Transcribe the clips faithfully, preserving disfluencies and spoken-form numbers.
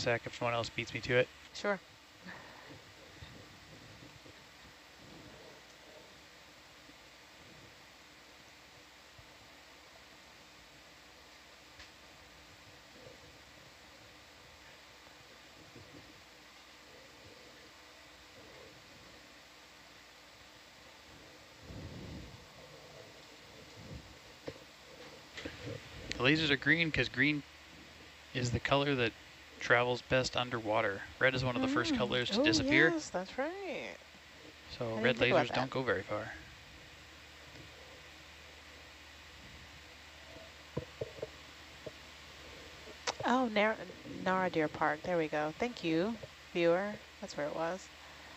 sec if someone else beats me to it. Sure. The lasers are green because green is the color that travels best underwater. Red is one of the first Mm. colors to Oh, disappear. yes, that's right. So I red didn't think about lasers that. don't go very far. Oh, Nar Nara Deer Park. There we go. Thank you, viewer. That's where it was.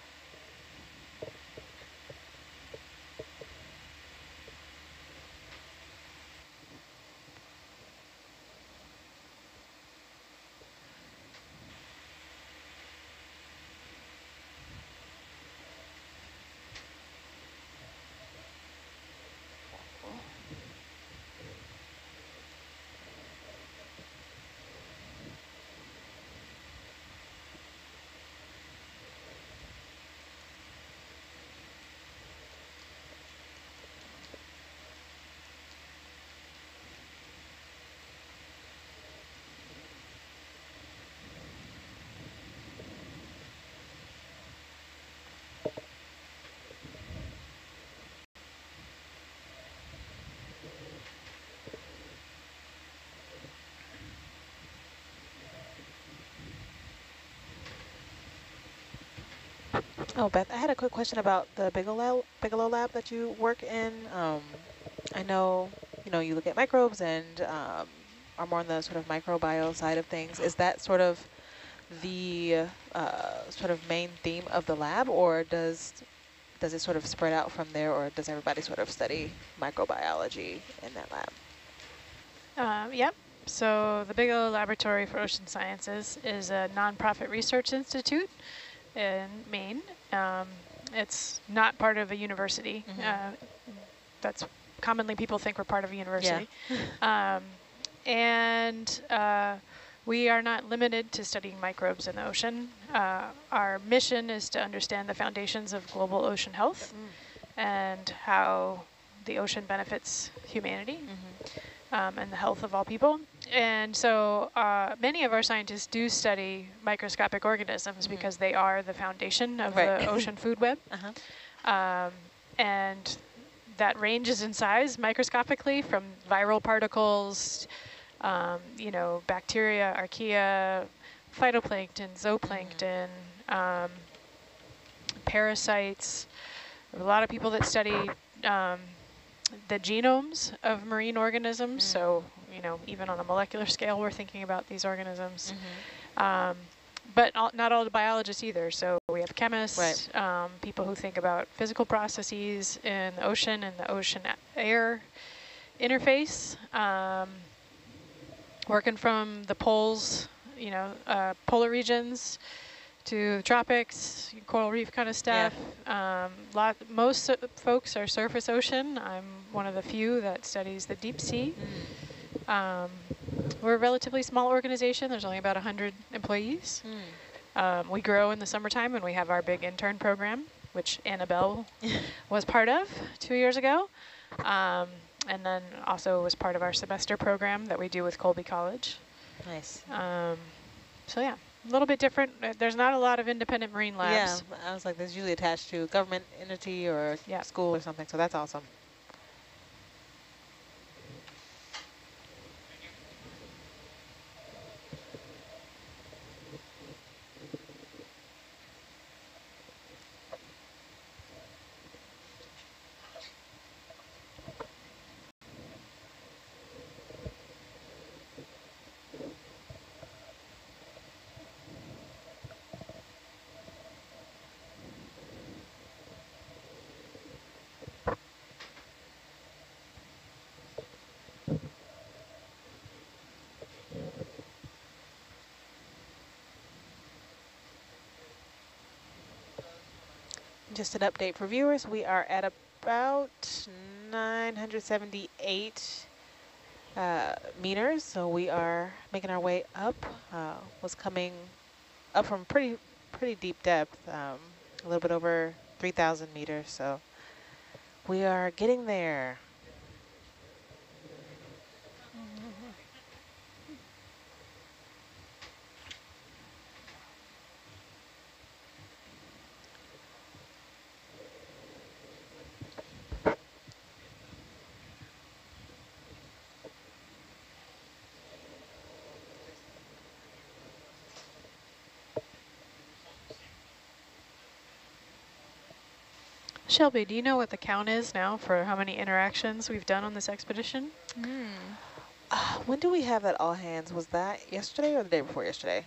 Oh, Beth, I had a quick question about the Bigelow, Bigelow lab that you work in. Um, I know, you know, you look at microbes and um, are more on the sort of microbiome side of things. Is that sort of the uh, sort of main theme of the lab, or does does it sort of spread out from there, or does everybody sort of study microbiology in that lab? Um, yep. So the Bigelow Laboratory for Ocean Sciences is a nonprofit research institute in Maine. Um, it's not part of a university. Mm-hmm. uh, that's commonly people think we're part of a university. Yeah. um, and uh, we are not limited to studying microbes in the ocean. Uh, our mission is to understand the foundations of global ocean health mm. and how the ocean benefits humanity. Mm-hmm. Um, and the health of all people. And so uh, many of our scientists do study microscopic organisms mm-hmm. because they are the foundation of right. the ocean food web. Uh-huh. Um, and that ranges in size microscopically from viral particles, um, you know, bacteria, archaea, phytoplankton, zooplankton, mm-hmm. um, parasites. There are a lot of people that study um, the genomes of marine organisms. Mm. So, you know, even on a molecular scale, we're thinking about these organisms. Mm-hmm. um, but all, not all the biologists either. So we have chemists, right. um, people who think about physical processes in the ocean and the ocean air interface, um, working from the poles, you know, uh, polar regions to the tropics, coral reef kind of stuff. Yeah. Um, lot, most folks are surface ocean. I'm one of the few that studies the deep sea. Mm. Um, we're a relatively small organization. There's only about one hundred employees. Mm. Um, we grow in the summertime when we have our big intern program, which Annabelle was part of two years ago. Um, and then also was part of our semester program that we do with Colby College. Nice. Um, so yeah. A little bit different. There's not a lot of independent marine labs. Yeah, I was like, there's usually attached to government entity or yeah. school or something, so that's awesome. Just an update for viewers, we are at about nine hundred seventy-eight uh, meters, so we are making our way up. Uh, was coming up from pretty pretty deep depth, um, a little bit over three thousand meters. So we are getting there. Shelby, do you know what the count is now for how many interactions we've done on this expedition? Mm. Uh, when do we have that all hands? Was that yesterday or the day before yesterday?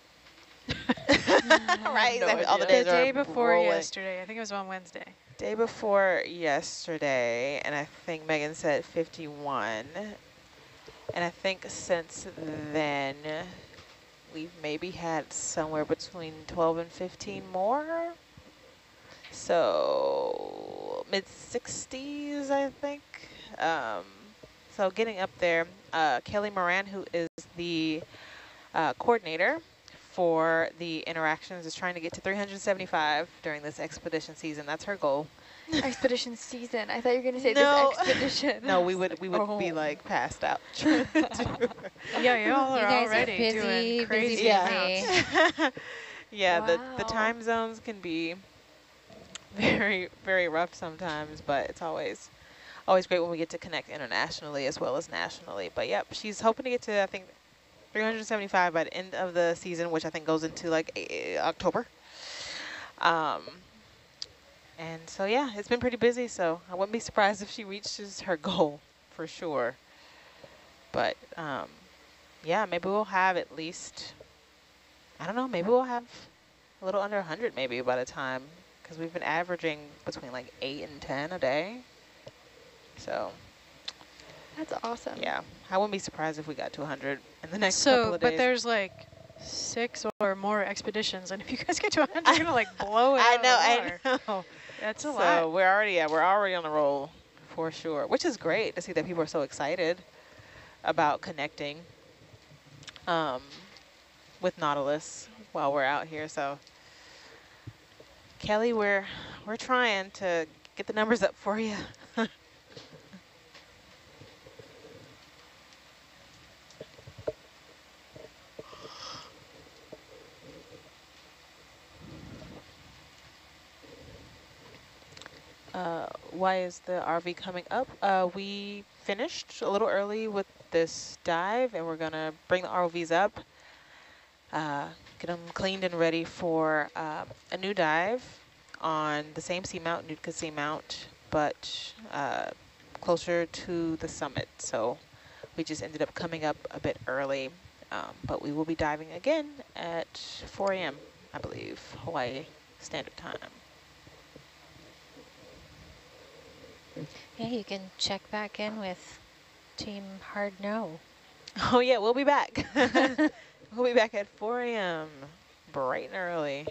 Right, No exactly. All the idea. days The day are before rolling. yesterday. I think it was on Wednesday. Day before yesterday, and I think Megan said fifty-one. And I think since then, we've maybe had somewhere between twelve and fifteen more. So mid sixties, I think. Um, so getting up there, uh, Kelly Moran, who is the uh, coordinator for the interactions, is trying to get to three hundred seventy-five during this expedition season. That's her goal. Expedition season. I thought you were going to say No. this expedition. No, we would we would Oh. be like passed out. Yeah, y'all You are guys are already busy, doing busy, crazy busy. amounts. Yeah, the the Wow. time zones can be very very rough sometimes, but it's always always great when we get to connect internationally as well as nationally. But yep, she's hoping to get to I think three hundred seventy-five by the end of the season, which I think goes into like eh, October. Um, and so yeah, it's been pretty busy. So I wouldn't be surprised if she reaches her goal for sure. But um, yeah, maybe we'll have at least, I don't know, maybe we'll have a little under one hundred maybe by the time, because we've been averaging between like eight and ten a day. So That's awesome. yeah, I wouldn't be surprised if we got to one hundred in the next So, couple of but days. there's like six or more expeditions, and if you guys get to one hundred, you're gonna like blow it I out know, of the water. I know. That's a So lot. we're already, yeah, we're already on the roll for sure, which is great to see that people are so excited about connecting um, with Nautilus while we're out here. So Kelly, we're we're trying to get the numbers up for you. Uh, why is the R V coming up? Uh, we finished a little early with this dive, and we're gonna bring the R O Vs up, uh, get them cleaned and ready for uh, a new dive on the same seamount, Nootka Seamount, but uh, closer to the summit. So we just ended up coming up a bit early, um, but we will be diving again at four A M, I believe, Hawaii Standard Time. Yeah, you can check back in with Team Hard No. Oh yeah, we'll be back. We'll be back at four A M bright and early.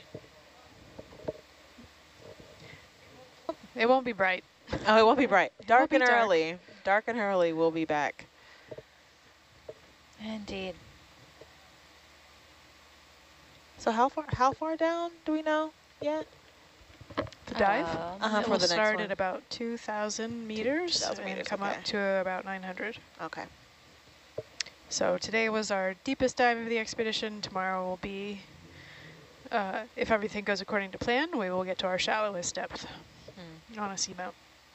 It won't be bright. Oh, it won't be bright. Dark be and dark. early. Dark and early, we'll be back. Indeed. So how far how far down do we know yet? The dive Um, Uh-huh, it for will the next start one. at about two thousand meters two thousand and meters, come okay. up to about nine hundred. Okay. So today was our deepest dive of the expedition. Tomorrow will be, uh, if everything goes according to plan, we will get to our shallowest depth Hmm. on a seamount.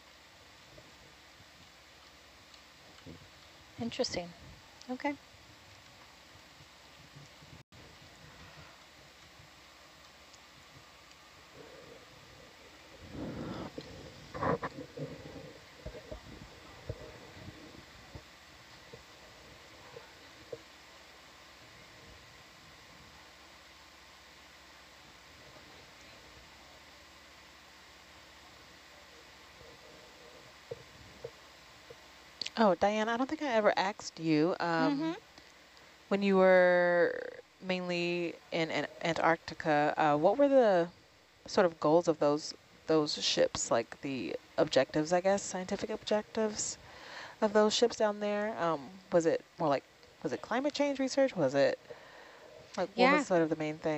Interesting. Okay. Oh, Diane, I don't think I ever asked you, um, Mhm. when you were mainly in, An Antarctica, uh, what were the sort of goals of those those ships, like the objectives, I guess, scientific objectives of those ships down there? Um, was it more like, was it climate change research? Was it, like, what Yeah. was sort of the main thing?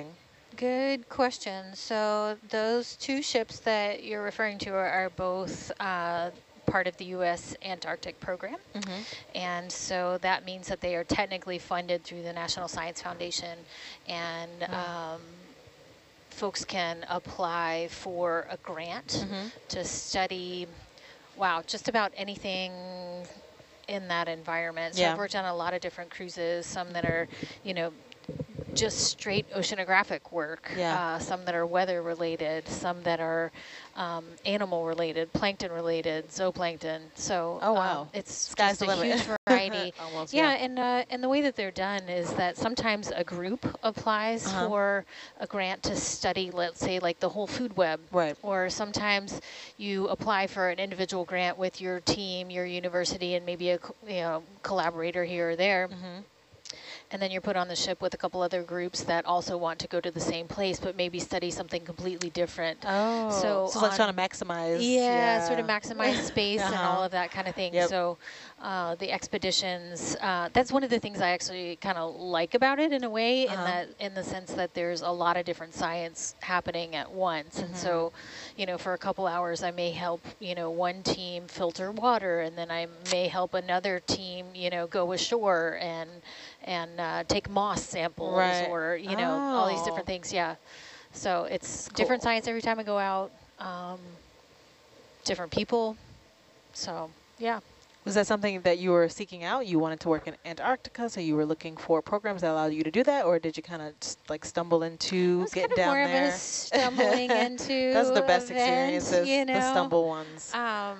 Good question. So those two ships that you're referring to are, are both uh, part of the U S Antarctic program. Mm-hmm. And so that means that they are technically funded through the National Science Foundation, and Mm. um, folks can apply for a grant Mm-hmm. to study, wow, just about anything in that environment. So Yeah. I've worked on a lot of different cruises, some that are, you know, just straight oceanographic work, Yeah. uh, some that are weather related, some that are um, animal related, plankton related, zooplankton. So Oh, wow. um, it's Sky's just the a limit. huge variety. Almost, yeah, yeah. and uh, and the way that they're done is that sometimes a group applies Uh-huh. for a grant to study, let's say, like the whole food web. Right. Or sometimes you apply for an individual grant with your team, your university, and maybe a co- you know collaborator here or there. Mm-hmm. And then you're put on the ship with a couple other groups that also want to go to the same place, but maybe study something completely different. Oh, So so it's like on- trying to maximize. Yeah, sort of maximize space and Uh-huh. all of that kind of thing. Yep. So uh, the expeditions, uh, that's one of the things I actually kind of like about it in a way, in Uh-huh. that in the sense that there's a lot of different science happening at once. And so, you know, for a couple hours, I may help, you know, one team filter water, and then I may help another team, you know, go ashore and and uh, take moss samples, Right. or, you know, all these Oh. different things. Yeah. So it's Cool. different science every time I go out, um, different people. So, yeah. Was that something that you were seeking out? You wanted to work in Antarctica, so you were looking for programs that allowed you to do that, or did you kind of like stumble It into was getting kind of down more there? of a stumbling into That's the best event, experiences, you know? the stumble ones. Um,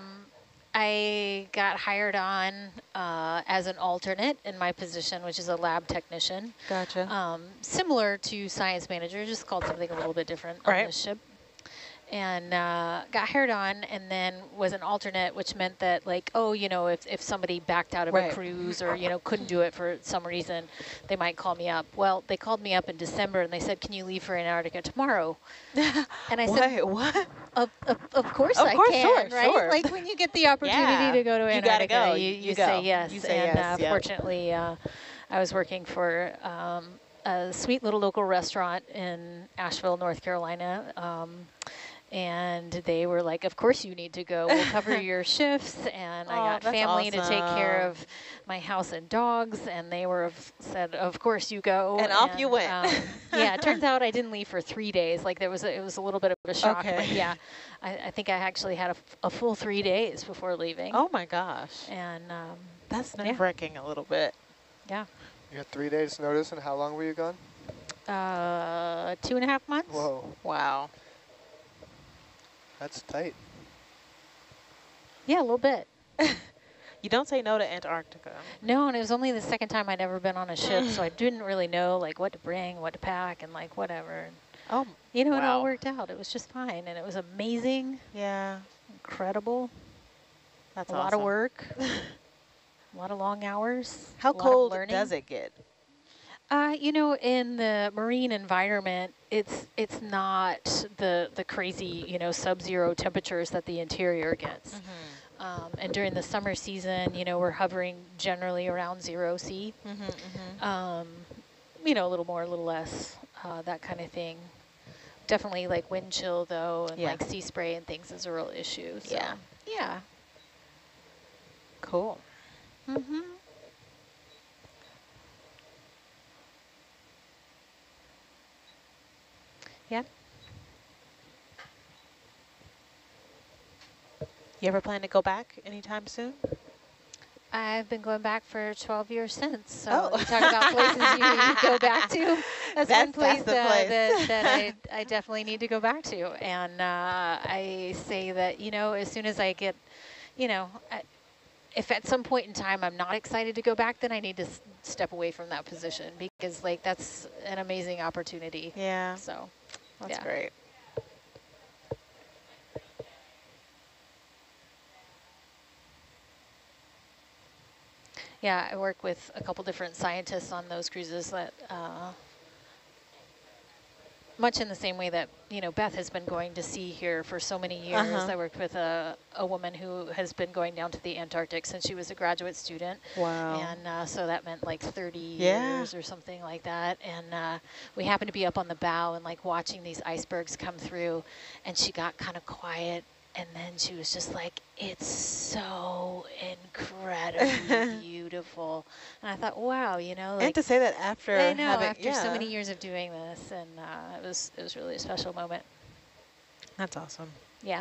I got hired on uh, as an alternate in my position, which is a lab technician. Gotcha. Um, similar to science manager, just called something a little bit different Right. on the ship. And uh, got hired on, and then was an alternate, which meant that, like, oh, you know, if, if somebody backed out of Right. a cruise or, you know, couldn't do it for some reason, they might call me up. Well, they called me up in December, and they said, can you leave for Antarctica tomorrow? And I said, Wait, what? of, of, of course Of I course, can, sure, right? sure. Like when you get the opportunity Yeah, to go to you gotta Antarctica, go, you, you you, go. say yes. You say and yes, uh, yep. fortunately, uh, I was working for um, a sweet little local restaurant in Asheville, North Carolina. Um, and they were like, of course you need to go. We'll cover your shifts. And Oh, I got that's family to take care awesome. of my house and dogs. And they were of, said, of course you go. And off you went. Um, yeah, it turns out I didn't leave for three days. Like there was, a, it was a little bit of a shock. Okay. But yeah, I, I think I actually had a, f a full three days before leaving. Oh my gosh. And um, That's yeah. nerve-wracking a little bit. yeah, You had three days notice, and how long were you gone? uh, two and a half months. Whoa, Wow. that's tight. Yeah, a little bit. You don't say no to Antarctica. No, and it was only the second time I'd ever been on a ship, so I didn't really know like what to bring, what to pack, and like whatever. Oh, You know, it all wow. worked out. It was just fine, and it was amazing, yeah. incredible, That's a awesome. lot of work, a lot of long hours. How a lot of cold learning. does it get? Uh, you know, in the marine environment, it's it's not the the crazy, you know, sub-zero temperatures that the interior gets. Mm-hmm. Um, and during the summer season, you know, we're hovering generally around zero C. Mm-hmm, mm-hmm. Um, you know, a little more, a little less, uh, that kind of thing. Definitely like wind chill though, and Yeah. like sea spray and things is a real issue. So. Yeah. Yeah. Cool. Mm-hmm. Yeah. You ever plan to go back anytime soon? I've been going back for twelve years since. So Oh. you talk about places you, you go back to. That's, That's- one place, that's the uh, place. that, that I, I definitely need to go back to. And uh, I say that, you know, as soon as I get, you know, I, if at some point in time I'm not excited to go back, then I need to s step away from that position, because like that's an amazing opportunity. Yeah, So that's yeah. great. Yeah, I work with a couple different scientists on those cruises that uh, much in the same way that, you know, Beth has been going to sea here for so many years. Uh-huh. I worked with a, a woman who has been going down to the Antarctic since she was a graduate student. Wow. And uh, so that meant like thirty Yeah. years or something like that. And uh, we happened to be up on the bow and like watching these icebergs come through, and she got kind of quiet. And then she was just like, it's so incredibly beautiful. And I thought, wow, you know. Like, and to say that after I know, having, after yeah. so many years of doing this, and uh, it was it was really a special moment. That's awesome. Yeah.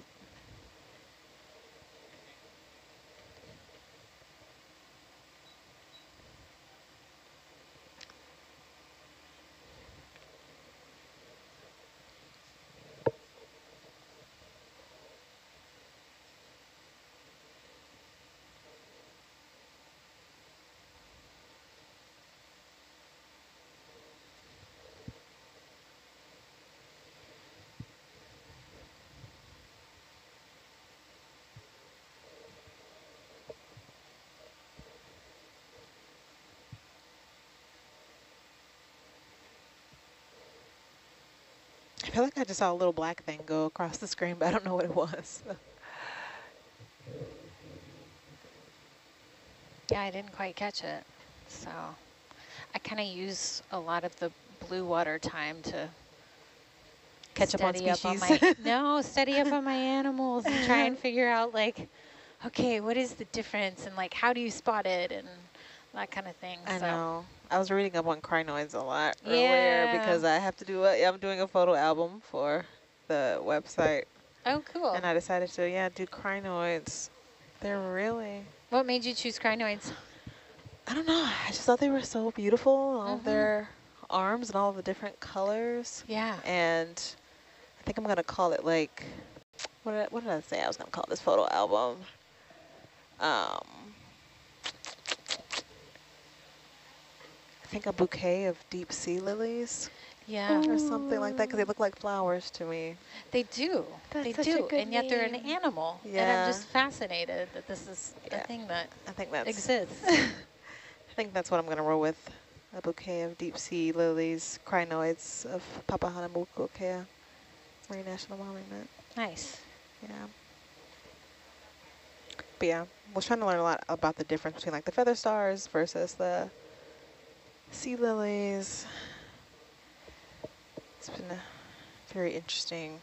I feel like I just saw a little black thing go across the screen, but I don't know what it was. Yeah, I didn't quite catch it. So I kind of use a lot of the blue water time to Catch up on steady up on species. my no, steady up on my animals and try and figure out like, okay, what is the difference and like how do you spot it and that kind of thing. I so. know. I was reading up on crinoids a lot Yeah. earlier because I have to do a, I'm doing a photo album for the website. Oh, cool. And I decided to, yeah, do crinoids. They're really, What made you choose crinoids? I don't know. I just thought they were so beautiful. All of Mhm. their arms and all of the different colors. Yeah. And I think I'm going to call it like, what did, I, what did I say I was going to call this photo album? Um, I think a bouquet of deep sea lilies Yeah. or something like that because they look like flowers to me. They do. That's they such a do. good And yet they're an name. animal. And Yeah. I'm just fascinated that this is Yeah. a thing that I think that's exists. I think that's what I'm going to roll with. A bouquet of deep sea lilies, crinoids of Papahanaumokuakea Marine National Monument. Nice. Yeah. But yeah, I was trying to learn a lot about the difference between like the feather stars versus the sea lilies. It's been uh, very interesting.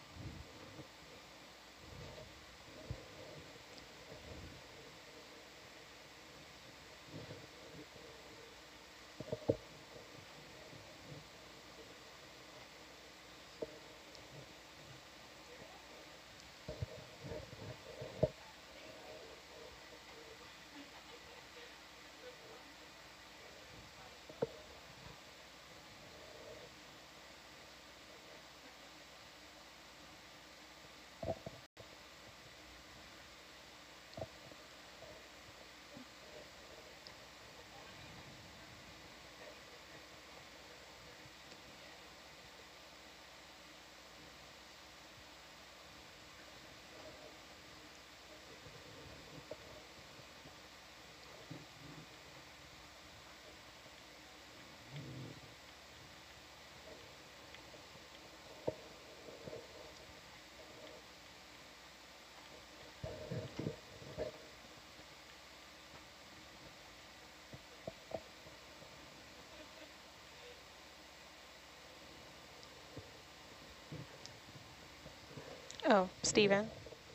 Oh, Stephen.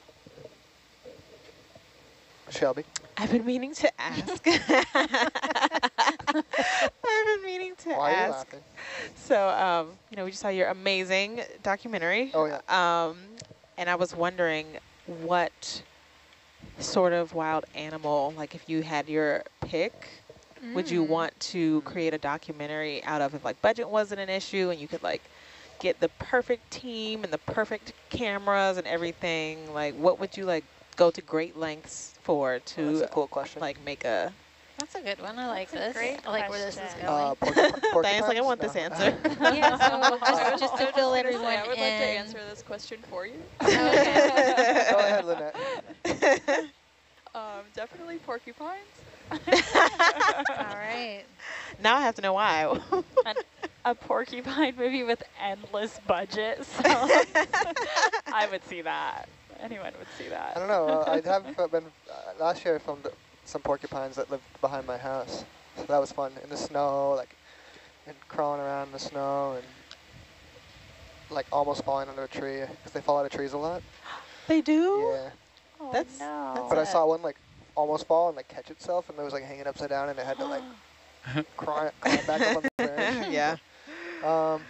Shelby. I've been meaning to ask. I've been meaning to Why are you ask. laughing? So, um, you know, we just saw your amazing documentary. Oh, yeah. Um, and I was wondering what sort of wild animal, like if you had your pick, mm. would you want to create a documentary out of if like budget wasn't an issue and you could like get the perfect team and the perfect cameras and everything? Like what would you like go to great lengths for to Oh, that's a cool question. like make a... That's a good one. I like That's a this. great I like where this is question. going. Uh, porcupine- Diane's like, I want no. this answer. Yeah, so just, just to I fill was gonna everyone say, I would in. like to answer this question for you. Go ahead, Lynette. Um, definitely porcupines. All right. Now I have to know why. And a porcupine movie with endless budget, so I would see that. Anyone would see that. I don't know. Uh, I have uh, been uh, last year. I filmed some porcupines that lived behind my house, so that was fun in the snow, like and crawling around in the snow and like almost falling under a tree because they fall out of trees a lot. They do? Yeah. Oh, That's, no. that's But I sad. saw one like almost fall and like catch itself, and it was like hanging upside down, and it had to like climb, climb back up on the branch. Yeah. Um,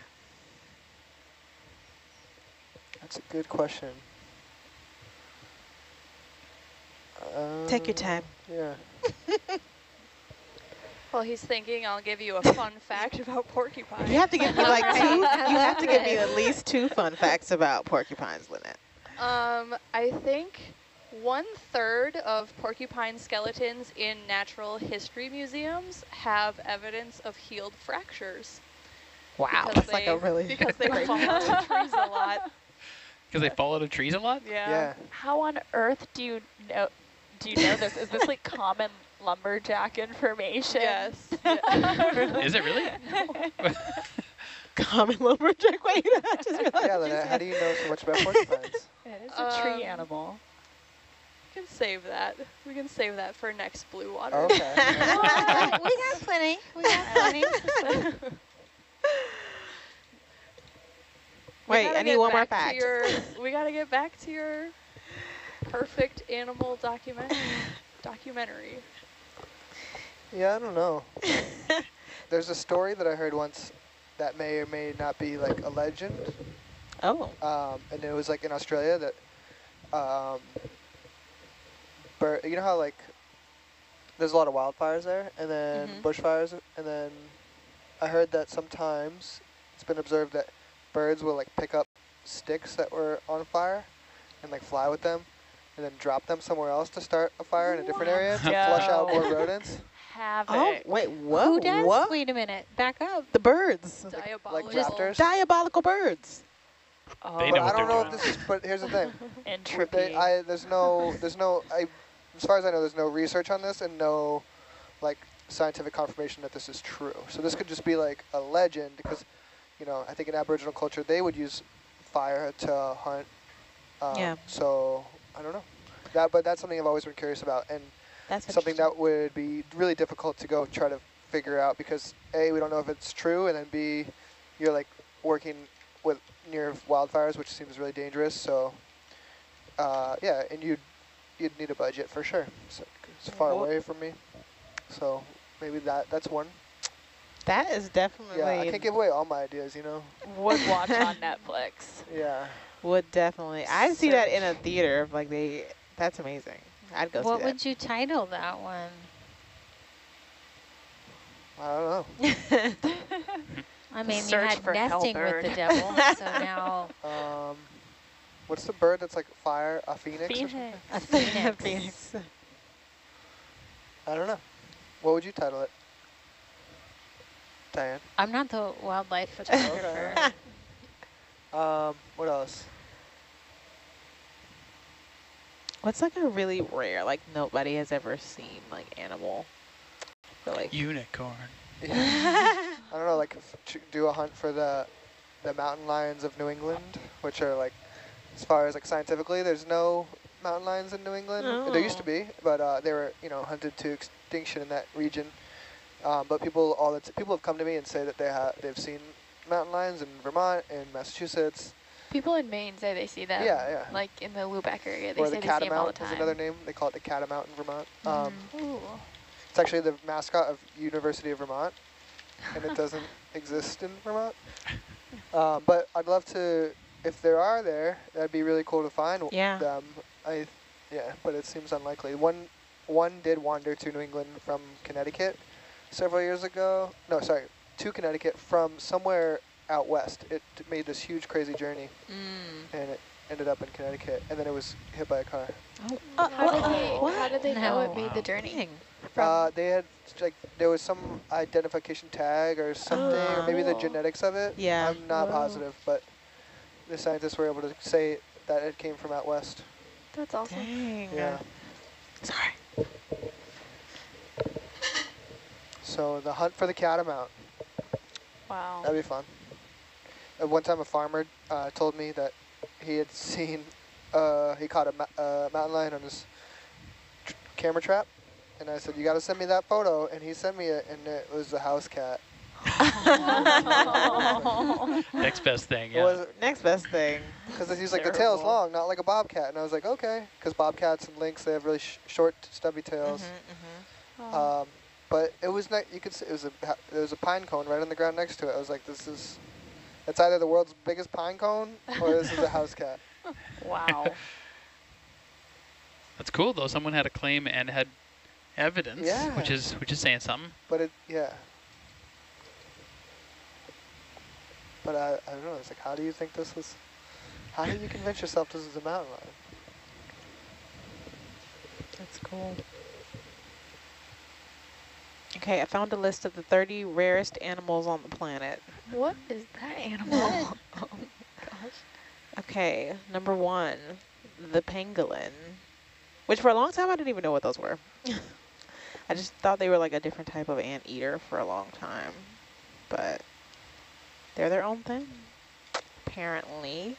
that's a good question. Uh, Take your time. Yeah. While he's thinking, I'll give you a fun fact about porcupines. You have to give me like two. You have to give me at least two fun facts about porcupines, Lynette. Um, I think one third of porcupine skeletons in natural history museums have evidence of healed fractures. Wow, Because that's like they- a really because they fall out of trees a lot. Because they fall out of trees a lot? Yeah. Yeah. How on earth do you know? Do you know this? Is this like common lumberjack information? Yes. Is it really? common lumberjack. Wait, I just realized Yeah, you Lynette, how said- do you know so much about porcupines? It is a tree Um, animal. We can save that. We can save that for next blue water. Okay. Well, we got plenty. We got plenty. We Wait, gotta I need get one more back to fact. your- we gotta get back to your perfect animal document documentary. Yeah, I don't know. There's a story that I heard once that may or may not be like a legend. Oh. Um, and it was like in Australia that, um, bir- you know how like there's a lot of wildfires there, and then Mhm. bushfires, and then I heard that sometimes it's been observed that birds will like pick up sticks that were on fire and like fly with them, and then drop them somewhere else to start a fire in a different area to flush out more rodents. Havoc. Oh, wait, whoa, Who does? what? Wait a minute. Back up. The birds. Like Diabolical. raptors. Diabolical birds. Oh, They But know I what don't they're know doing. if this is. But here's the thing. entropy. They, I, there's no, there's no, I, as far as I know, there's no research on this and no, like, scientific confirmation that this is true. So this could just be like a legend because, you know, I think in Aboriginal culture they would use fire to hunt. Um, Yeah. So I don't know. That, but that's something I've always been curious about, and That's something interesting. that would be really difficult to go try to figure out because A, we don't know if it's true, and then B, you're like working with near wildfires, which seems really dangerous. So, uh, yeah, and you'd you'd need a budget for sure. So it's far Well- away from me. So maybe that that's one. That is definitely Yeah, I can't give away all my ideas, you know. Would watch on Netflix. Yeah. would definitely. I'd see that in a theater. Like they, that's amazing. I'd go What see would you title that one? I don't know. I mean, you Search had for nesting with Hellbird. the devil, so now Um, what's the bird that's like fire? A phoenix? Or something? Phoenix. a phoenix. Phoenix. I don't know. What would you title it, Diane? I'm not the wildlife photographer. Um, what else? What's like a really rare, like nobody has ever seen, like animal? So like Unicorn. Yeah. I don't know, like f- ch- do a hunt for the the mountain lions of New England, which are like, as far as like scientifically, there's no mountain lions in New England. There used to Oh. be, but uh, they were you know hunted to extinction in that region. Um, but people all the t people have come to me and say that they have they've seen mountain lions in Vermont and Massachusetts. People in Maine say they see them. Yeah, yeah. Like in the Lubeck area, they Or say the they see them all the catamount time. is another name. They call it the catamount in Vermont. Um, Ooh. It's actually the mascot of University of Vermont, and it doesn't exist in Vermont. Um, but I'd love to, if there are there, that'd be really cool to find w- Yeah. them. I, yeah, but it seems unlikely. One, one did wander to New England from Connecticut several years ago. No, sorry, to Connecticut from somewhere out west. It d- made this huge, crazy journey, Mm. and it ended up in Connecticut, and then it was hit by a car. Uh, How did they, what? how did they know it No. made the journey? Dang. From Uh, they had like there was some identification tag or something, or maybe the Oh. genetics of it. Yeah. I'm not Whoa. positive, but the scientists were able to say that it came from out west. That's awesome. Dang. Yeah. Sorry. So the hunt for the catamount. Wow. That'd be fun. At one time, a farmer uh, told me that he had seen, uh, he caught a ma uh, mountain lion on his tr camera trap. And I said, you got to send me that photo. And he sent me it, and it was a house cat. Next best thing, It yeah. was, Next best thing. because he's like, the tail's Terrible. long, not like a bobcat. And I was like, okay. Because bobcats and lynx, they have really sh short, stubby tails. Mm-hmm, mm-hmm. Oh. Um, but it was not, you could see, it was a, there was a pine cone right on the ground next to it. I was like, this is, it's either the world's biggest pine cone or this is a house cat. Wow. That's cool though. Someone had a claim and had evidence, Yeah. which is which is saying something. But it, yeah. But I, I don't know, it's like, how do you think this was, how do you convince yourself this is a mountain lion? That's cool. Okay, I found a list of the thirty rarest animals on the planet. What is that animal? Oh gosh. Okay, number one, the pangolin. Which for a long time I didn't even know what those were. I just thought they were like a different type of anteater for a long time. But they're their own thing, apparently.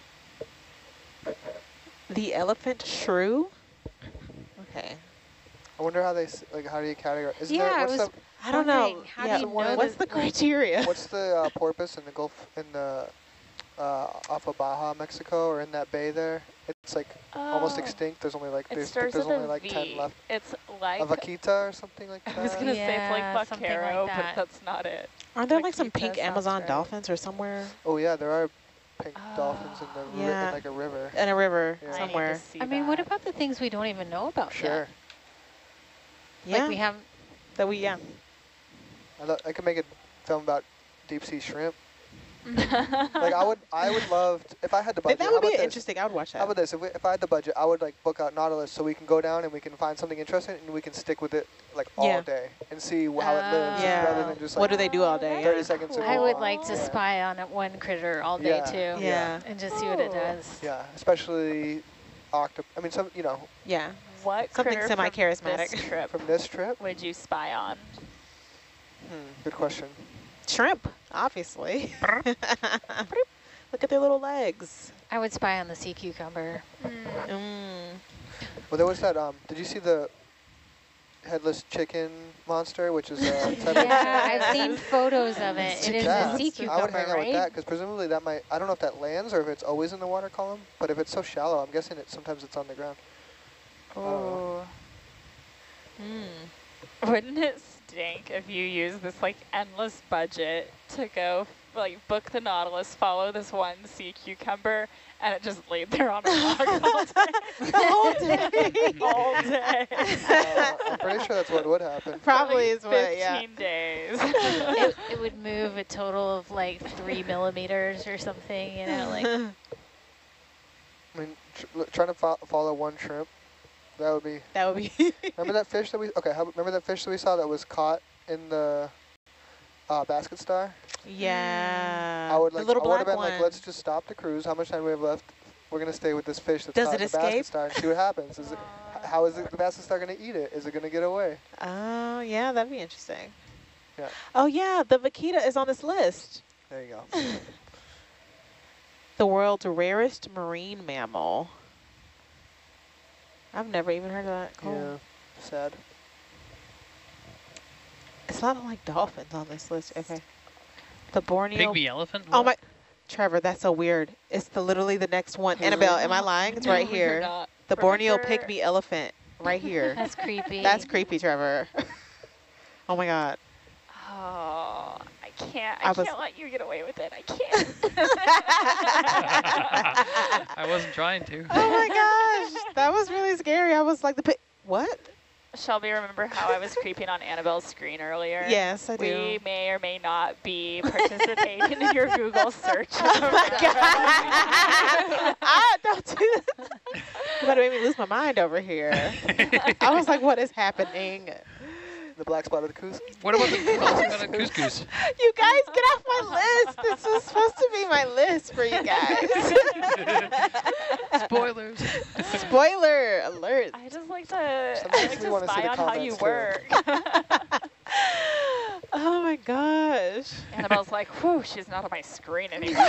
The elephant shrew. Okay. I wonder how they, s- like, how do you categorize? Isn't Yeah, there, I what's, was the, I don't know. wondering, how do Yeah, you know what's that- the criteria? what's the uh, porpoise in the Gulf, in the, uh, off of Baja, Mexico, or in that bay there? It's like almost Oh. extinct. There's only like, It there's, starts there's with only a like V. ten left. It's like, A vaquita or something like I was that? going to say it's Yeah, like something like Buckero, that. but that's not it. Aren't there like some Vaquita pink sounds Amazon right. dolphins or somewhere Oh yeah, there are pink dolphins in the ri- Yeah. in like a river. in a river Yeah. I need to somewhere? see I mean, what that. about the things we don't even know about Sure. Yeah, Like we haven't. that we yeah. I, lo- I could make a film about deep sea shrimp. Like I would, I would love to, if I had the budget. That how would about be this? interesting. I would watch How that. about this? If, we, if I had the budget, I would like book out Nautilus so we can go down and we can find something interesting and we can stick with it like all Yeah. day and see wh- how it lives Yeah. rather than just like What do they do all day? thirty Yeah. seconds of I would cool. like to Yeah. spy on it one critter all day Yeah. too, Yeah. and just see what it Oh. does. Yeah, especially octop. I mean, some you know Yeah. What Something critter from semi-charismatic. this trip from this trip. would you spy on? Hmm, good question. Shrimp, obviously. Look at their little legs. I would spy on the sea cucumber. Mm. Well, there was that. Um, did you see the headless chicken monster, which is uh, type of- Yeah, I've seen photos of it. It is Yeah, a sea I would hang cucumber, out with that right? because presumably that might. I don't know if that lands or if it's always in the water column. But if it's so shallow, I'm guessing it sometimes it's on the ground. Oh. Mm. Wouldn't it stink if you use this like endless budget to go like book the Nautilus, follow this one sea cucumber, and it just laid there on a rock all day? The whole day. all day. Uh, I'm pretty sure that's what would happen. Probably Like is what, yeah. fifteen days. it, it would move a total of like three millimeters or something, you know, like. I mean, tr look, trying to fo follow one shrimp, that would be. That would be. Remember that fish that we? Okay, how, remember that fish that we saw that was caught in the uh, basket star? Yeah. I would like. the little I would black have been one. like, let's just stop the cruise. How much time do we have left? We're gonna stay with this fish that's Does caught it in the basket escape? star and see what happens. Is it? h- How is it, the basket star gonna eat it? Is it gonna get away? Oh, yeah, that'd be interesting. Yeah. Oh, yeah, the vaquita is on this list. There you go. The world's rarest marine mammal. I've never even heard of that. Cool. Yeah. Sad. It's not like dolphins on this list. Okay. The Borneo. Pygmy elephant? Oh What? my, Trevor, that's so weird. It's the literally the next one. Annabelle, am I lying? It's right No, you're here. not. The Borneo Remember- pygmy elephant, right here. That's creepy. That's creepy, Trevor. Oh my God. Oh, I can't. I I, was- can't let you get away with it. I can't. I wasn't trying to. Oh my gosh, that was really scary. I was like the pig. What? Shelby, remember how I was creeping on Annabelle's screen earlier? Yes, I do. We may or may not be participating in your Google search. Oh my God! Ah, don't do that. You about to make me lose my mind over here. I was like, what is happening? The black spot of the coos. What about the about a couscous? You guys, get off my list. This was supposed to be my list for you guys. Spoilers. Spoiler alert. I just like to, I Sometimes like we to wanna see spy the on how you comments, too. work. Oh my gosh. Annabelle's like, whew, she's not on my screen anymore.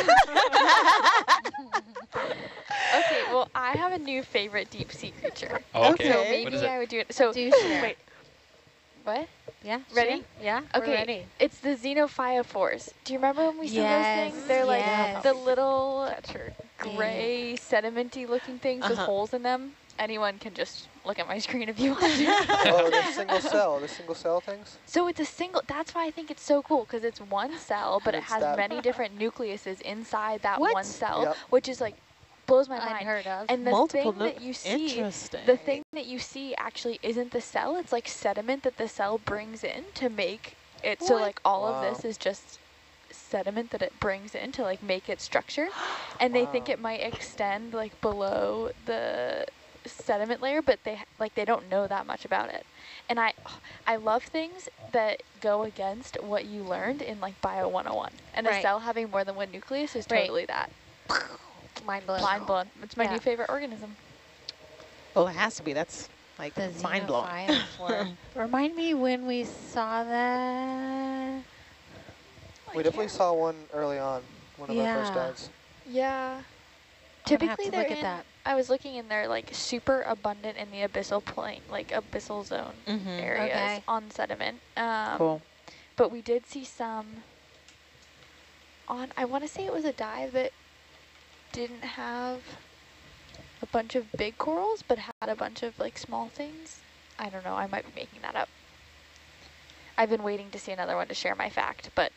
Okay, well, I have a new favorite deep sea creature. Oh, okay. Okay. So What maybe is it? I would do it. So Do share. wait, what? Yeah. Ready? Share. Yeah. We're Okay, ready. it's the xenophyophores. Do you remember when we saw Yes, those things? They're like yes. the little Toucher. gray, sedimenty looking things with Uh-huh. holes in them. Anyone can just look at my screen if you want to. Oh, the single cell, the single cell things? So it's a single, that's why I think it's so cool, because it's one cell, but it It's has that- many different nucleuses inside that What? one cell, Yep. which is like, blows my mind. Unheard of. And the Multiple thing nu- that you see, Interesting. the thing that you see actually isn't the cell, it's like sediment that the cell brings in to make it, so What? like all Wow. of this is just sediment that it brings in to like make it structure. And they think Wow. it might extend like below the sediment layer, but they like they don't know that much about it. And I I love things that go against what you learned in like Bio one oh one. And Right. a cell having more than one nucleus is Right. totally that. Mind blown. Mind blown. It's my Yeah. new favorite organism. Well, it has to be. That's like The mind blowing. xenophyophore. Remind me when we saw that. We definitely saw one early on, one of our first Yeah. dives. Yeah. I'm gonna have Typically to they're look at in, that. I was looking and they're like super abundant in the abyssal plain, like abyssal zone Mm-hmm. areas Okay. on sediment. Um, Cool. But we did see some on, I want to say it was a dive that didn't have a bunch of big corals, but had a bunch of like small things. I don't know, I might be making that up. I've been waiting to see another one to share my fact, but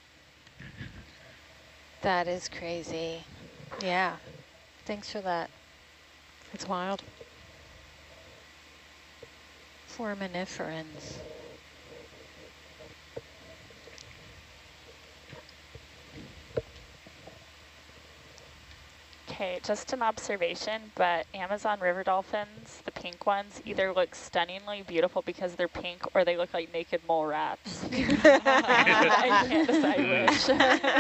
That is crazy. Yeah. Thanks for that. It's wild. Foraminiferans. Okay, just an observation, but Amazon river dolphins, the pink ones, either look stunningly beautiful because they're pink or they look like naked mole rats. I can't decide which.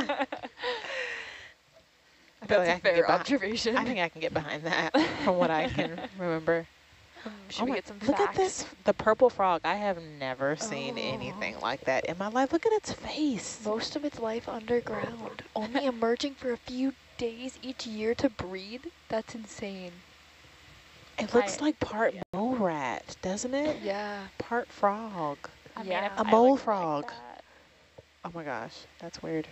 I feel like I can get behi- observation. I think I can get behind that from what I can remember. Should Oh we my- get some look facts? at this, the purple frog. I have never seen anything like that in my life. Look at its face. Most of its life underground, only emerging for a few days each year to breed. That's insane. It looks I- like part mole rat, doesn't it? Yeah. Part frog. I mean, Yeah. if A I mole looked like frog. that- Oh my gosh, that's weird.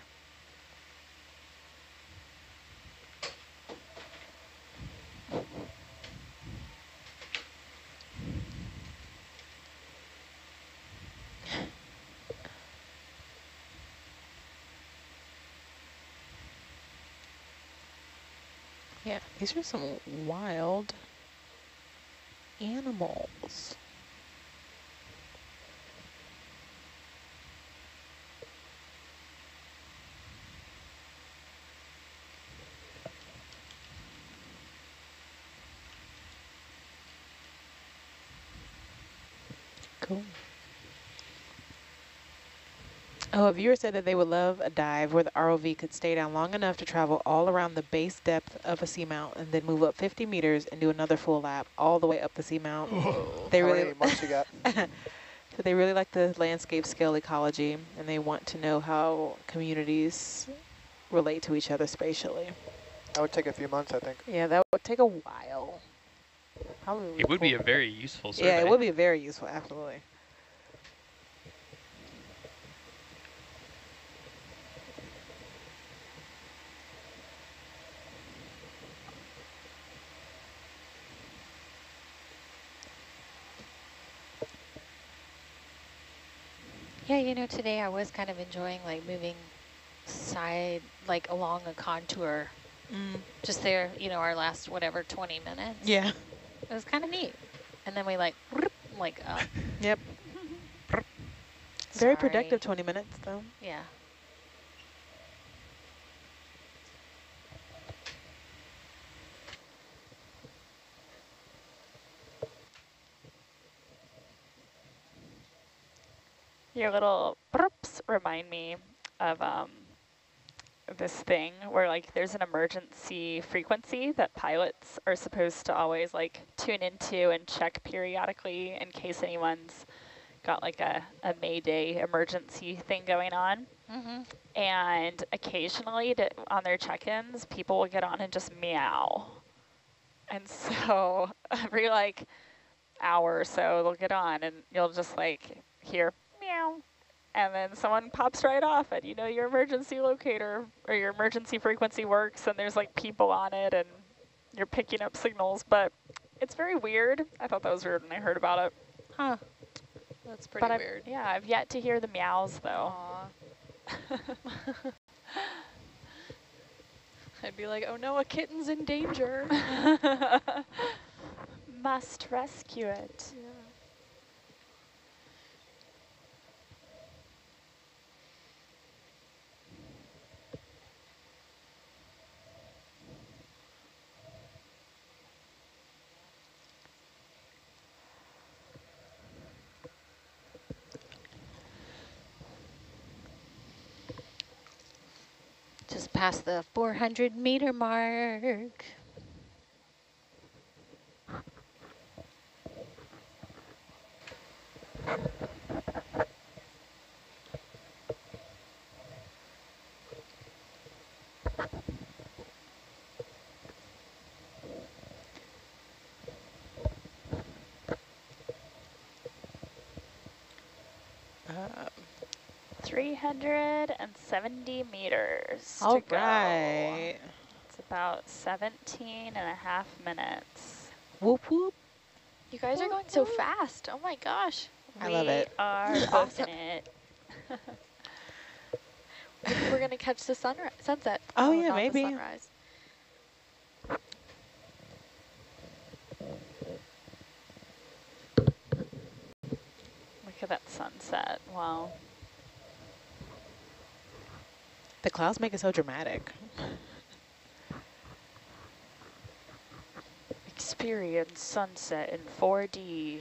Yeah, these are some wild animals. Cool. Oh, a viewer said that they would love a dive where the R O V could stay down long enough to travel all around the base depth of a seamount and then move up fifty meters and do another full lap all the way up the seamount. They How really many months you got? So they really like the landscape scale ecology, and they want to know how communities relate to each other spatially. That would take a few months, I think. Yeah, that would take a while. Probably It would be a full- very useful survey. Yeah, it would be very useful, absolutely. Yeah, you know, today I was kind of enjoying like moving side, like along a contour, Mm. just there, you know, our last whatever twenty minutes. Yeah. It was kind of neat. And then we like, like up. Yep. Very Sorry. productive twenty minutes, though. Yeah. Your little burps remind me of um, this thing where like there's an emergency frequency that pilots are supposed to always like tune into and check periodically in case anyone's got like a, a Mayday emergency thing going on. Mm-hmm. And occasionally to, on their check-ins, people will get on and just meow. And so every like hour or so they'll get on and you'll just like hear meow. And then someone pops right off and you know your emergency locator or your emergency frequency works and there's like people on it and you're picking up signals. But it's very weird. I thought that was weird when I heard about it. Huh. That's pretty but weird. I've, yeah, I've yet to hear the meows though. I'd be like, oh no, a kitten's in danger. Must rescue it. Yeah. Just past the four hundred meter mark. three hundred seventy meters All to right. go. It's about seventeen and a half minutes. Whoop whoop. You guys are going so fast. Oh my gosh. I we love it. are Awesome. booking it. Maybe we're gonna catch the sunrise, sunset. Oh, yeah, not the maybe. sunrise. Look at that sunset. Wow. The clouds make it so dramatic. Experience sunset in four D.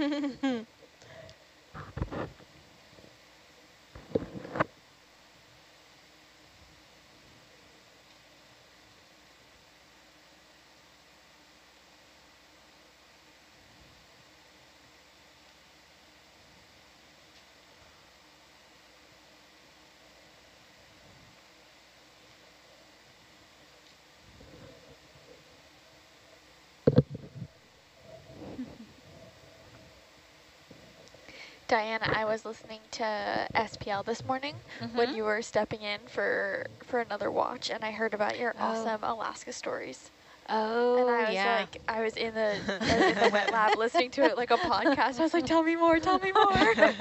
Diana, I was listening to S P L this morning Mm-hmm. when you were stepping in for for another watch, and I heard about your Oh. awesome Alaska stories. Oh, and I was yeah. like, I was in the, I was in the wet lab listening to it like a podcast. I was like, tell me more, tell me more.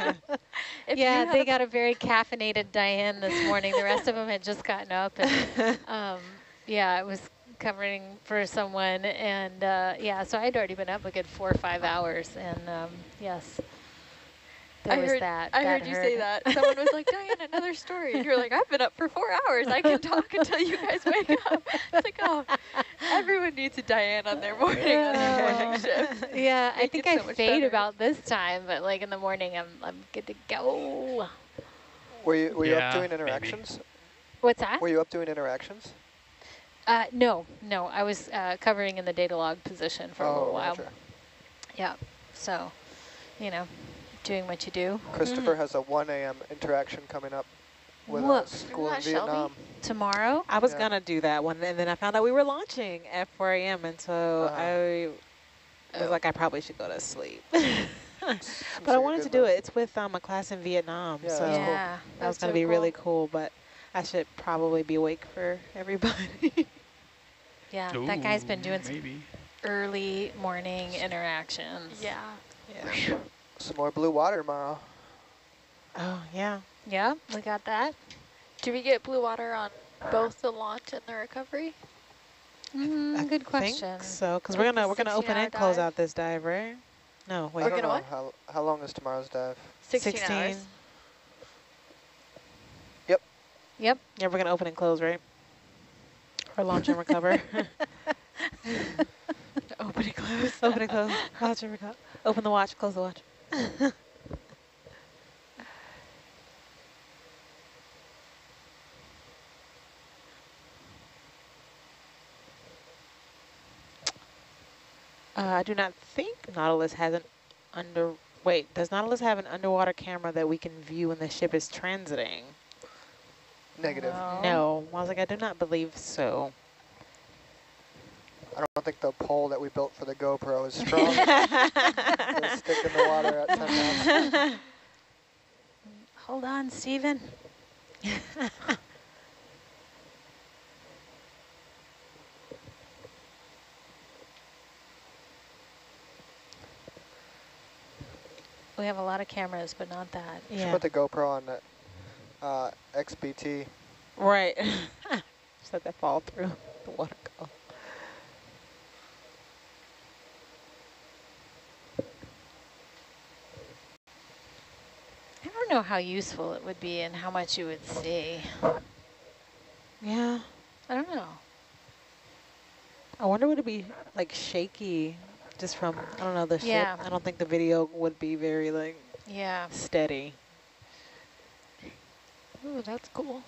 If you Yeah, had they a- got a very caffeinated Diane this morning. The rest of them had just gotten up. And um, yeah, it was covering for someone. And uh, yeah, so I'd already been up a good four or five hours. And um, yes, there I was heard, that. I that heard you say hurt. that. Someone was like, Diana, another story. And you're like, I've been up for four hours. I can talk until you guys wake up. It's like, oh, everyone needs a Diane on their morning, on their morning shift. Yeah, I Make think it I so much fade better. about this time, but like in the morning, I'm I'm good to go. Were you were you Yeah, up doing maybe. interactions? What's that? Were you up doing interactions? Uh, no, no, I was uh, covering in the data log position for a Oh, little while. gotcha. Yeah, so, you know, doing what you do. Christopher has a one A M interaction coming up with a Whoop. school in Isn't that Shelby? Vietnam. Tomorrow? I was Yeah. gonna do that one, and then I found out we were launching at four A M and so Uh-huh. I was Oh. like, I probably should go to sleep. Seems But like I a wanted good to do move. it. It's with um, a class in Vietnam, Yeah, so that's cool. Yeah. that was That's gonna so be really cool. cool. But I should probably be awake for everybody. Yeah, that guy's been Ooh, doing some maybe. early morning interactions. Yeah. Yeah. Some more blue water tomorrow. Oh yeah. Yeah, we got that. Do we get blue water on both the launch and the recovery? Mm, I good question. Think so, because we're Like gonna the we're gonna open sixteen hour and close dive? out this dive, right? No, wait. I We're don't gonna know what? how how long is tomorrow's dive? sixteen, hours. Yep. Yep. Yeah, we're gonna open and close, right? Or launch and recover. Open and close. Open and close. Launch and recover. Open the watch. Close the watch. Uh, I do not think Nautilus has an under Wait, does Nautilus have an underwater camera that we can view when the ship is transiting? Negative. No. No. I was like, I do not believe so. I don't think the pole that we built for the GoPro is strong enough to stick in the water at ten knots. Hold on, Stephen. We have a lot of cameras, but not that. Should Yeah. put the GoPro on the uh, X B T. Right. Just let that fall through the water column. I don't know how useful it would be and how much you would see. Yeah. I don't know. I wonder would it be like shaky just from, I don't know, the Yeah. ship. I don't think the video would be very like Yeah. steady. Ooh, that's cool.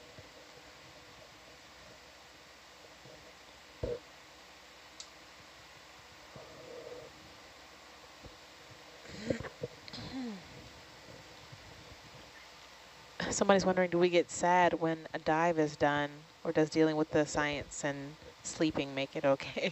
Somebody's wondering, do we get sad when a dive is done, or does dealing with the science and sleeping make it okay?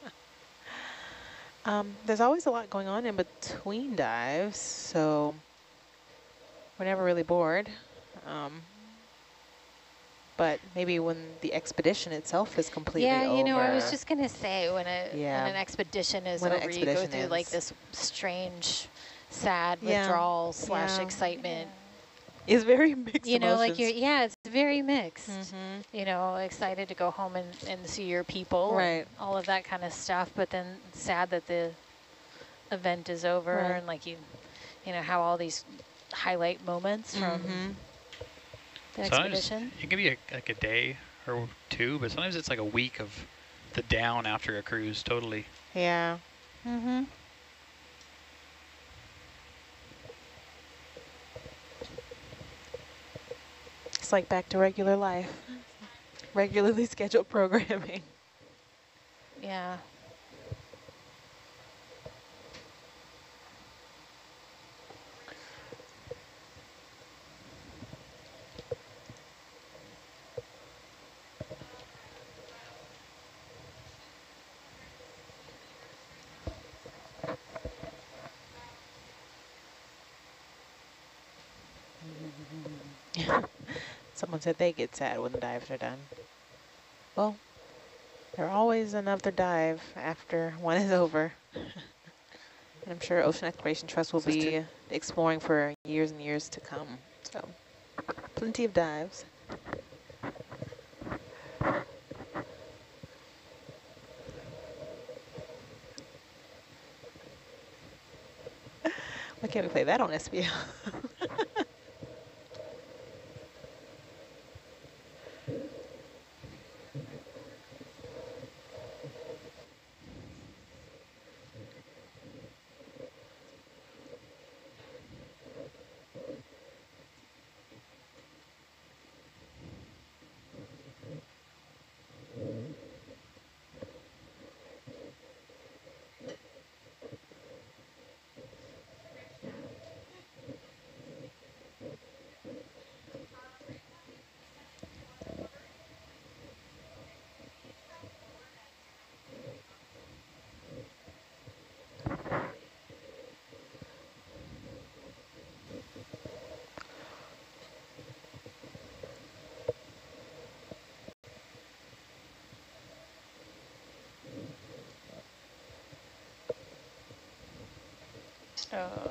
um, there's always a lot going on in between dives, so we're never really bored. Um, but maybe when the expedition itself is completely Yeah, you know, I was over. just going to say, when, a, Yeah. when an expedition is When an over, you expedition go through ends. like this strange, sad Yeah. withdrawal slash Yeah. excitement. It's very mixed You know, emotions. like you're, yeah, it's very mixed. Mhm. You know, excited to go home and, and see your people. and Right. all of that kind of stuff, but then sad that the event is over Right. and like you, you know, how all these highlight moments from Mhm. the Sometimes expedition. it can be a, like a day or two, but sometimes it's like a week of the down after a cruise, totally. Yeah. Mm-hmm. It's like back to regular life. Regularly scheduled programming. Yeah. Someone said they get sad when the dives are done. Well, there are always another dive after one is over. And I'm sure Ocean Exploration Trust will be exploring for years and years to come. So, plenty of dives. Why can't we play that on S B L? Uh,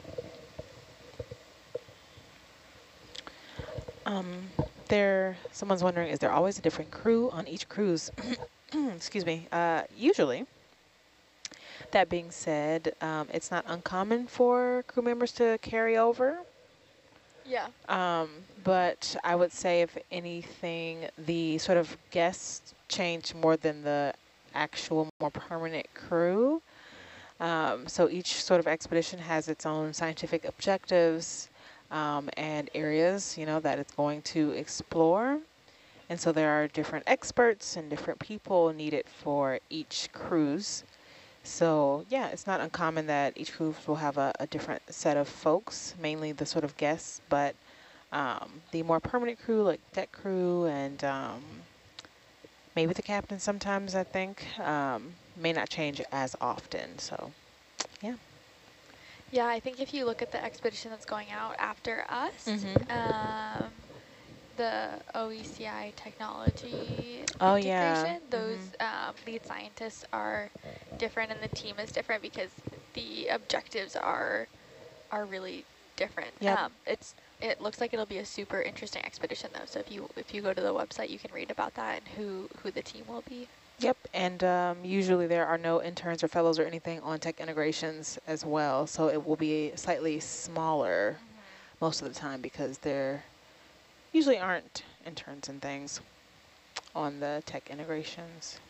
Um, there, someone's wondering, is there always a different crew on each cruise? Excuse me. Uh, usually. That being said, um, it's not uncommon for crew members to carry over. Yeah. Um, but I would say, if anything, the sort of guests change more than the actual more permanent crew. Um, so each sort of expedition has its own scientific objectives um, and areas, you know, that it's going to explore. And so there are different experts and different people needed for each cruise. So yeah, it's not uncommon that each cruise will have a, a different set of folks, mainly the sort of guests, but um, the more permanent crew, like deck crew and um, maybe the captain sometimes, I think, um, may not change as often. So yeah. Yeah, I think if you look at the expedition that's going out after us, Mm-hmm. um, the O E C I technology Oh integration, yeah. those Mm-hmm. um, lead scientists are different and the team is different because the objectives are are really different. Yep. Um, it's it looks like it'll be a super interesting expedition though. So if you if you go to the website, you can read about that and who who the team will be. Yep, and um, usually there are no interns or fellows or anything on tech integrations as well, so it will be slightly smaller Mm-hmm. most of the time because there usually aren't interns and things on the tech integrations.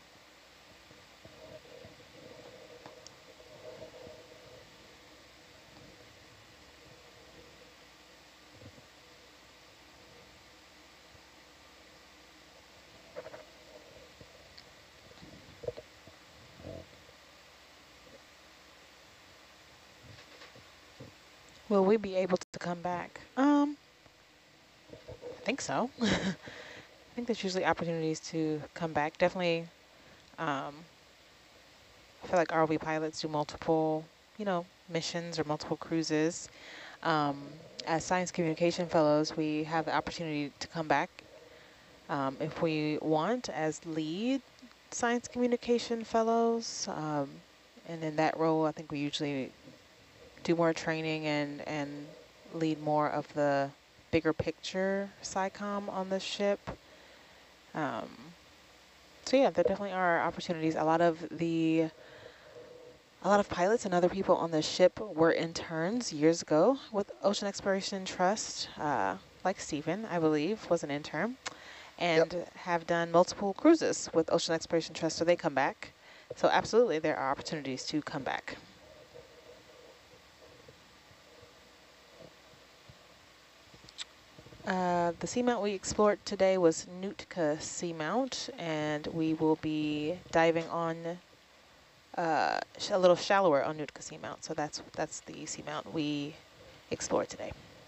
Will we be able to come back? Um, I think so. I think there's usually opportunities to come back. Definitely, um, I feel like R O V pilots do multiple, you know, missions or multiple cruises. Um, as science communication fellows, we have the opportunity to come back um, if we want as lead science communication fellows. Um, and in that role, I think we usually do more training and, and lead more of the bigger picture SciComm on the ship. Um, so yeah, there definitely are opportunities. A lot of the, a lot of pilots and other people on the ship were interns years ago with Ocean Exploration Trust, uh, like Stephen, I believe, was an intern, and yep. have done multiple cruises with Ocean Exploration Trust, so they come back. So absolutely, there are opportunities to come back. Uh, the seamount we explored today was Nootka Seamount, and we will be diving on uh, a little shallower on Nootka Seamount. So that's that's the seamount we explored today.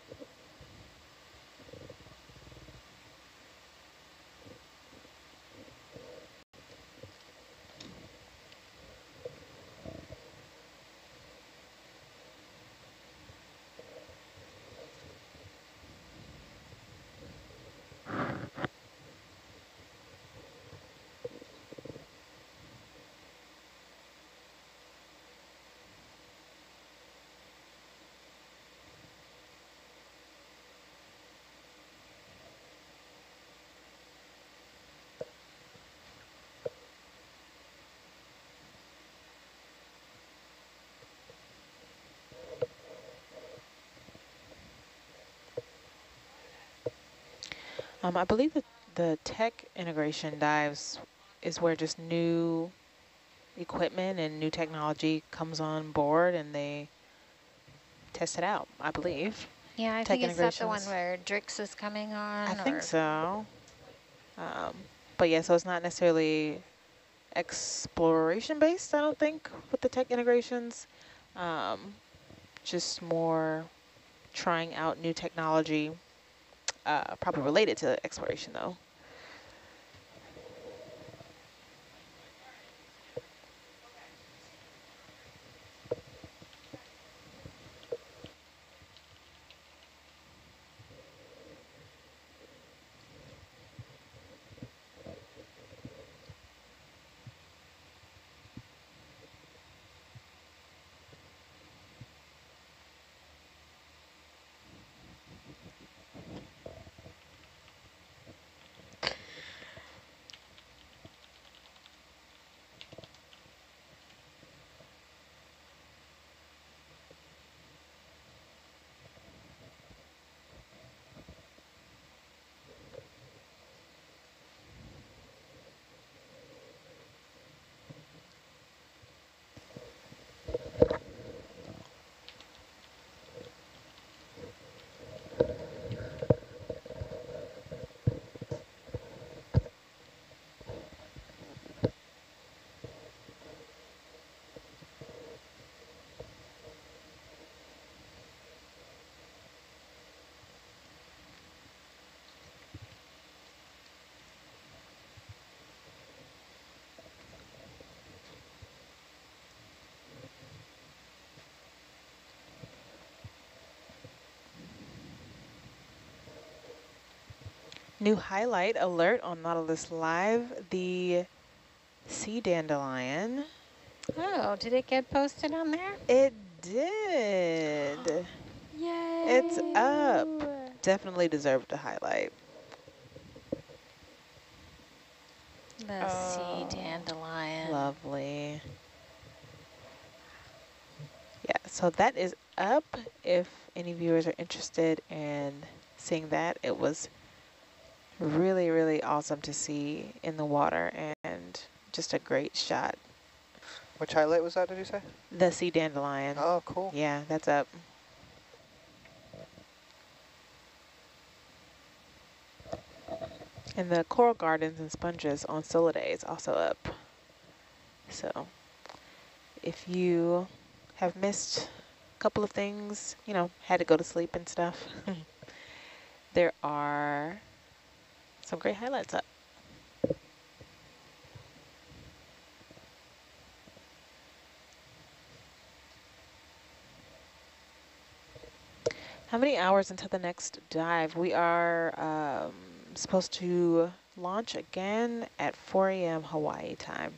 Um, I believe that the tech integration dives is where just new equipment and new technology comes on board and they test it out, I believe. Yeah, I tech think it's that the one where Drix is coming on. I or think so. Um, but yeah, so it's not necessarily exploration based, I don't think, with the tech integrations. Um, just more trying out new technology, uh, probably related to exploration though. New highlight alert on Nautilus Live, the sea dandelion. Oh, did it get posted on there? It did. Yay! It's up. Definitely deserved a highlight. The Oh. sea dandelion. Lovely. Yeah, so that is up. If any viewers are interested in seeing that, it was really, really awesome to see in the water and just a great shot. Which highlight was that, did you say? The sea dandelion. Oh, cool. Yeah, that's up. And the coral gardens and sponges on Solidae is also up. So if you have missed a couple of things, you know, had to go to sleep and stuff, there are some great highlights up. How many hours until the next dive? We are um, supposed to launch again at four A M Hawaii time.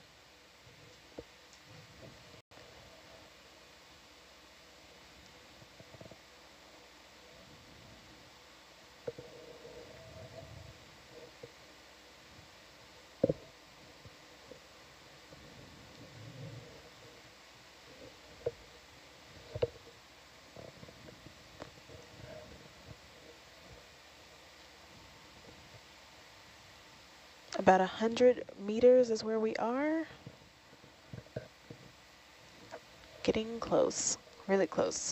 About one hundred meters is where we are. Getting close, really close.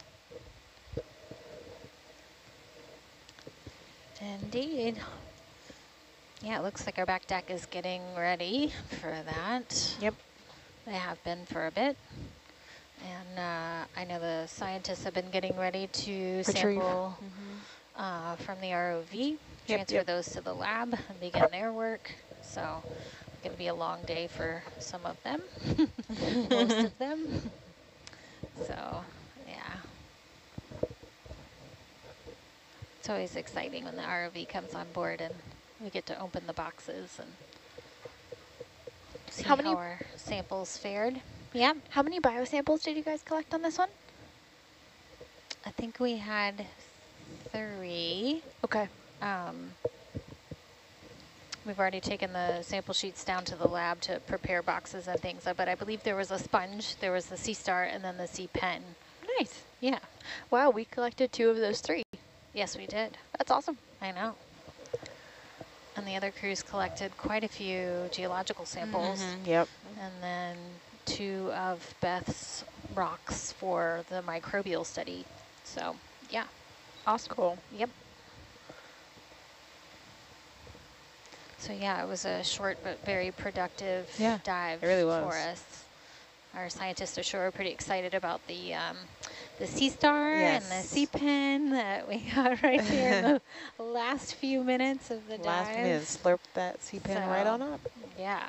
Indeed. Yeah, it looks like our back deck is getting ready for that. Yep. They have been for a bit. And uh, I know the scientists have been getting ready to Retrieve. sample Mm-hmm. uh, from the R O V, Yep, transfer yep. those to the lab and begin their work. So it's going to be a long day for some of them, most of them. So, yeah. It's always exciting when the R O V comes on board and we get to open the boxes and see How how, many- our samples fared. Yeah, How many biosamples did you guys collect on this one? I think we had three. Okay. Um, we've already taken the sample sheets down to the lab to prepare boxes and things, but I believe there was a sponge, there was the sea star, and then the sea pen. Nice. Yeah. Wow, we collected two of those three. Yes, we did. That's awesome. I know. And the other crews collected quite a few geological samples. Mm-hmm. Yep. And then two of Beth's rocks for the microbial study. So, yeah. Awesome. Cool. Yep. So yeah, it was a short but very productive Yeah, dive it really was. for us. Our scientists ashore are pretty excited about the um, the sea star Yes. and the sea pen that we got right here in the last few minutes of the Last dive. minute, slurp that sea pen So, right on up. Yeah.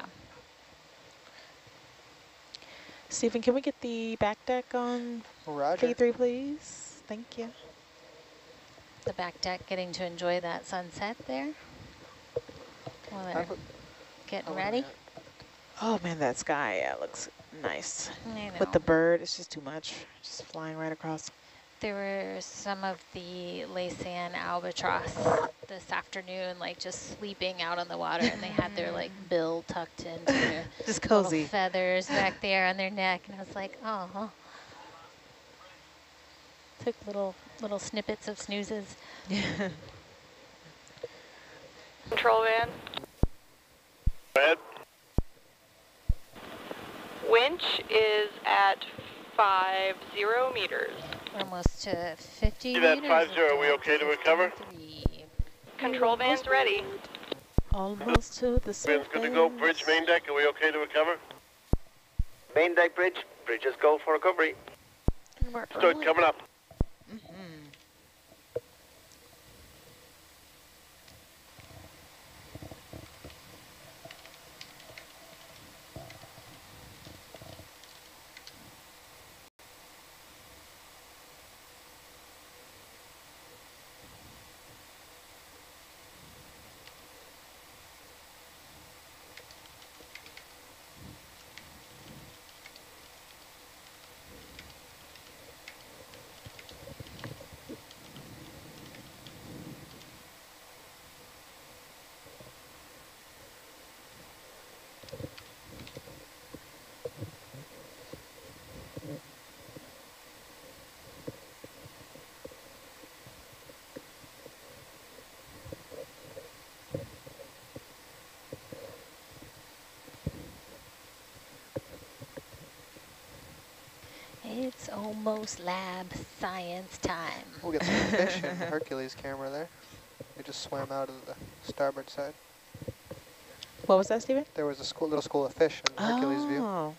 Stephen, can we get the back deck on Roger. K three, please? Thank you. The back deck getting to enjoy that sunset there while they're Have a- getting oh, ready. yeah. Oh man, that sky, yeah, looks nice. I know. With the bird, it's just too much. Just flying right across. There were some of the Laysan albatross this afternoon, like just sleeping out on the water, and they had their like bill tucked into their Just little cozy. feathers back there on their neck, and I was like, oh. Took little little snippets of snoozes. Control van. Go ahead. Winch is at five zero meters. Almost to fifty See that meters. five zero, we okay to recover? fifty-three. Control van's ready. Almost to the Vin's surface. good to go. Bridge, main deck, are we okay to recover? Main deck, bridge. Bridges go for recovery. We're Start early. coming up. Mhm. It's almost lab science time. We'll get some fish in the Hercules camera there. They just swam out of the starboard side. What was that, Stephen? There was a school, little school of fish in the Hercules view. Oh.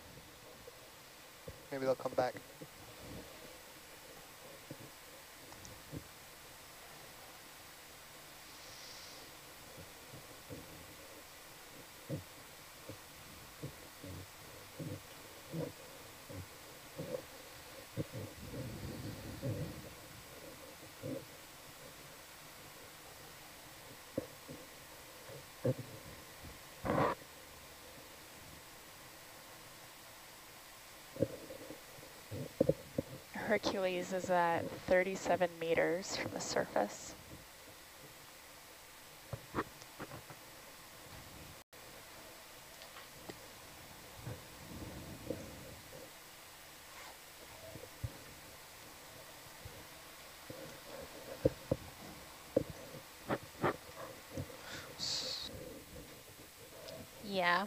Maybe they'll come back. Hercules is at thirty-seven meters from the surface. Yeah.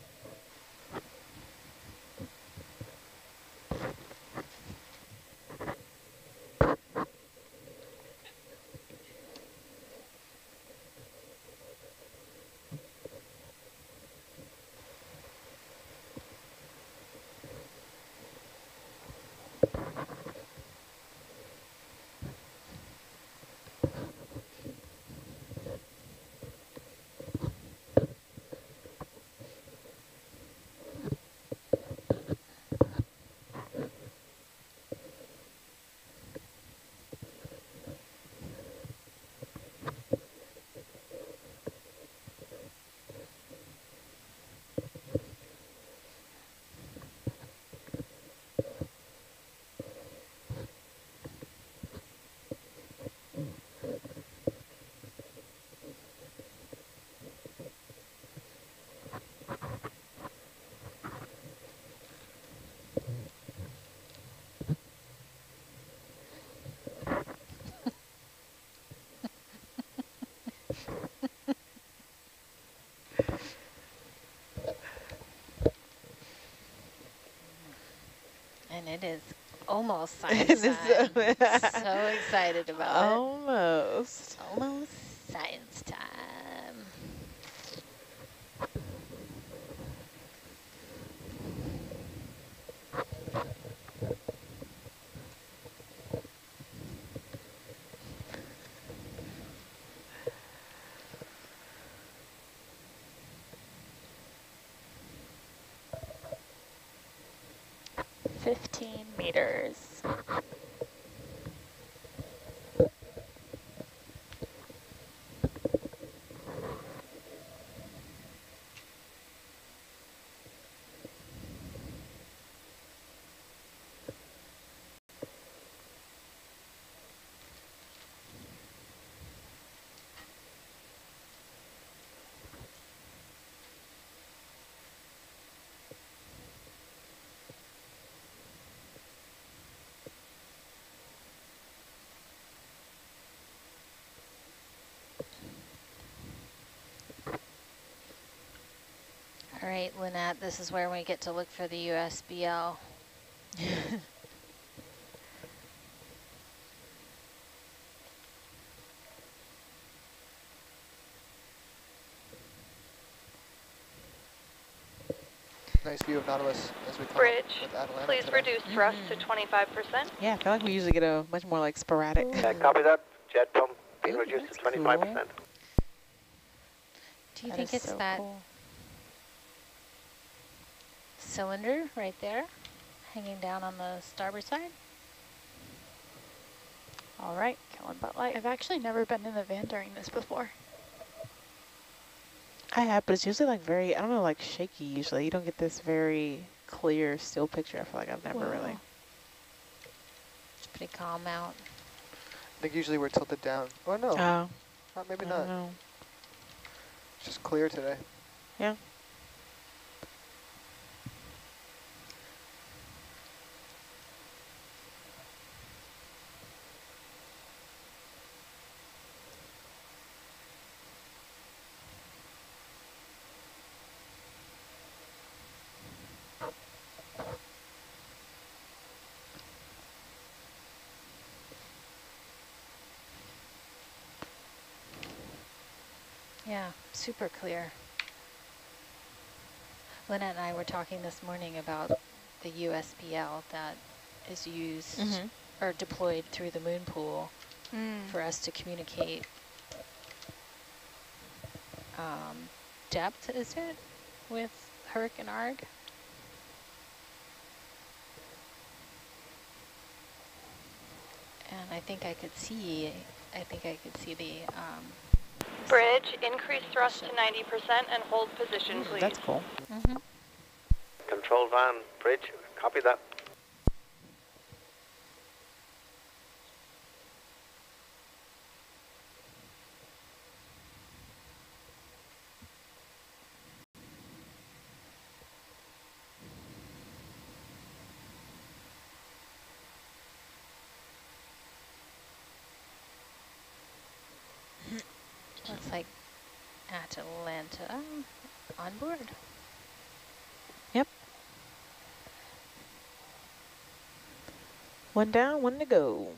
And it is almost science time. So excited about Almost. it. Almost science time. fifteen meters. All right, Lynette, this is where we get to look for the U S B L. Nice view of Nautilus as we come Bridge, up with Atalanta please today. reduce thrust to twenty-five percent. Yeah, I feel like we usually get a much more like sporadic. Yeah, copy that. Jet pump being Ooh, reduced that's to twenty-five percent. cool. Do you That think is it's so that cool. cylinder right there hanging down on the starboard side? All right, killing butt light. I've actually never been in the van during this before. I have, but it's usually like very, I don't know, like shaky usually. You don't get this very clear still picture. I feel like I've never Wow. really. It's pretty calm out. I think usually we're tilted down. Oh no, Oh, not, maybe I not. don't know. It's just clear today. Yeah. Yeah, super clear. Lynette and I were talking this morning about the U S B L that is used Mm-hmm. or deployed through the moon pool Mm. for us to communicate um, depth, is it, with Herc and Arg? And I think I could see, I think I could see the um, Bridge, increase thrust to ninety percent and hold position, please. That's cool. mm-hmm. Control van, bridge, copy that. Looks like Atalanta on board. Yep. One down, one to go.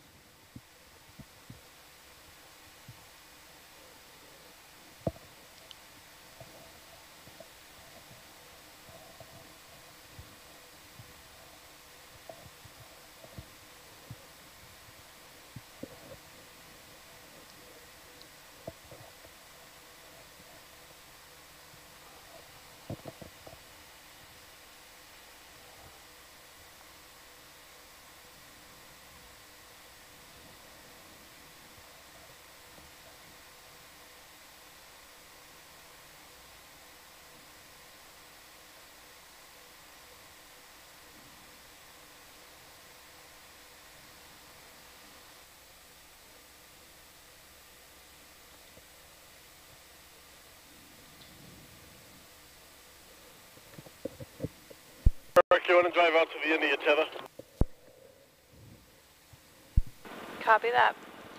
Herc, you want to drive out to the end of your tether? Copy that.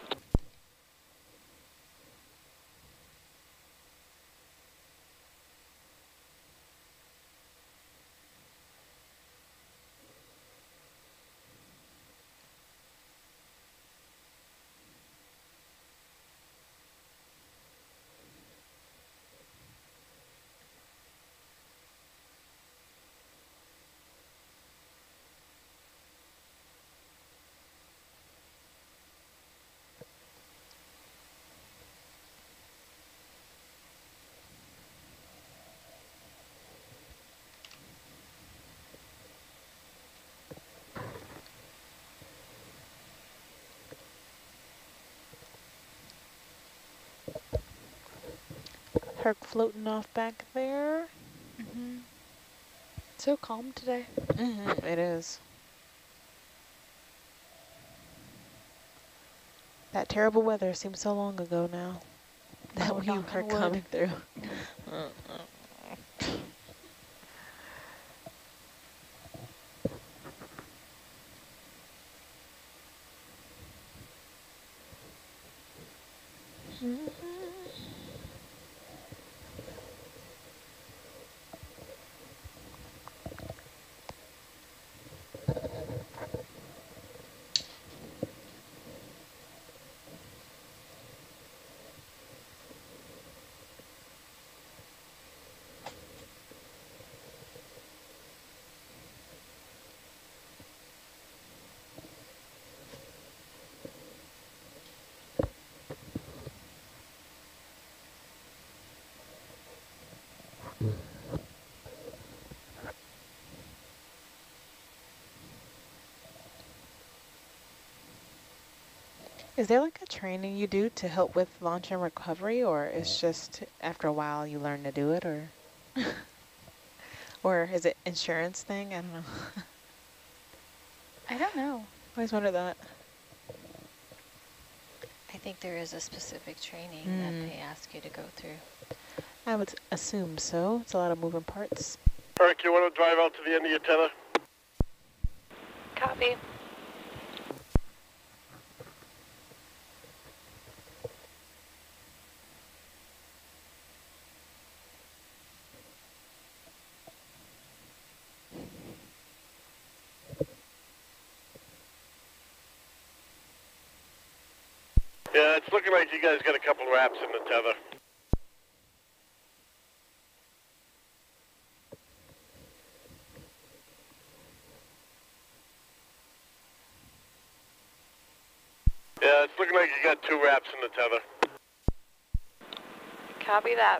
Herc floating off back there. Mm-hmm. So calm today. Mm-hmm. It is. That terrible weather seems so long ago now that Oh, we knock were on wood. coming through. Is there like a training you do to help with launch and recovery, or it's just after a while you learn to do it, or or is it insurance thing? I don't know. I don't know. I always wonder that. I think there is a specific training Mm. that they ask you to go through. I would assume so. It's a lot of moving parts. Herc, you want to drive out to the end of your tether? Copy. Yeah, it's looking like you guys got a couple wraps in the tether. Yeah, it's looking like you got two wraps in the tether. Copy that.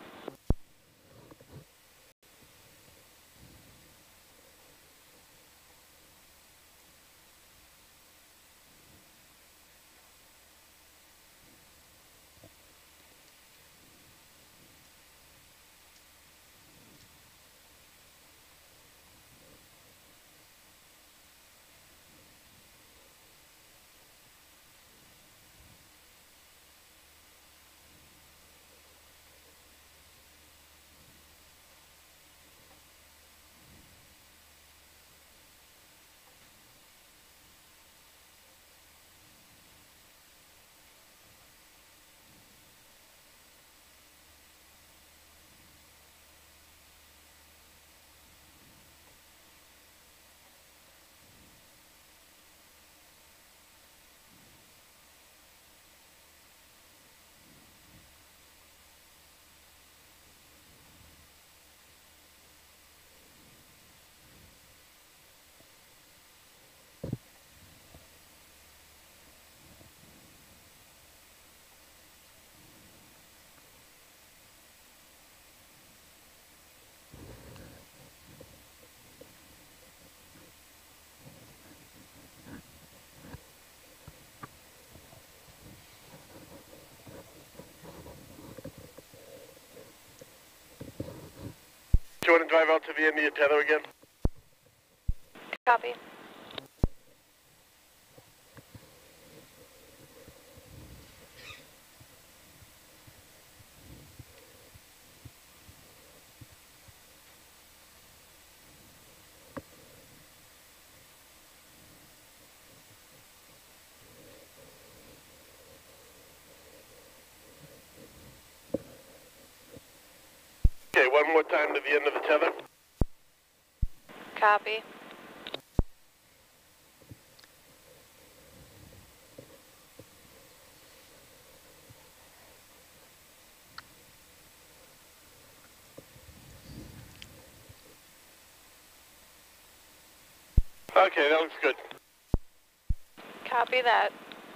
Do you want to drive out to the end of your tether again? Copy. Okay, one more time to the end of the tether. Copy. Okay, that looks good. Copy that.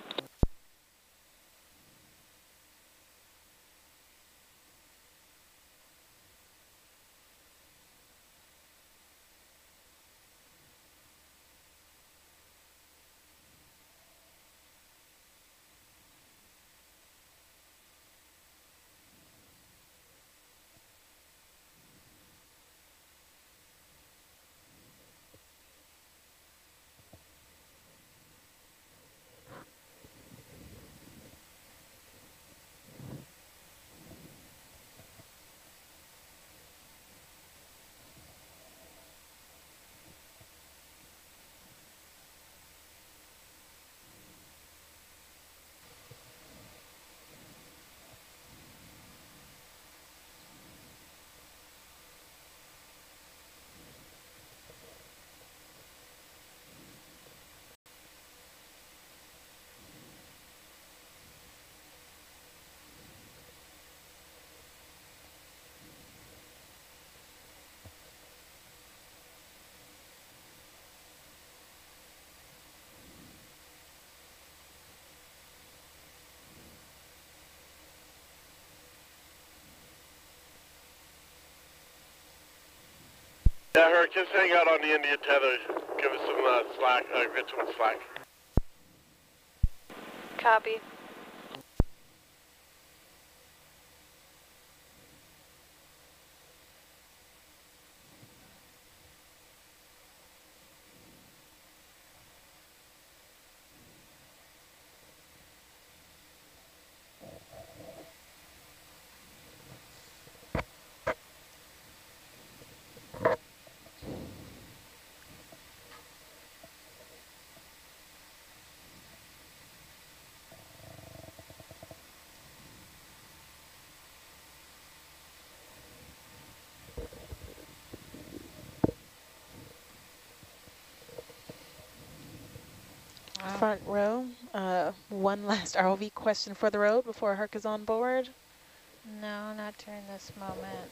Yeah, Herc, just hang out on the end of your tether. Give us some uh, slack, uh, get some slack. Copy. Front row, uh, one last R O V question for the road before Herc is on board. No, not during this moment.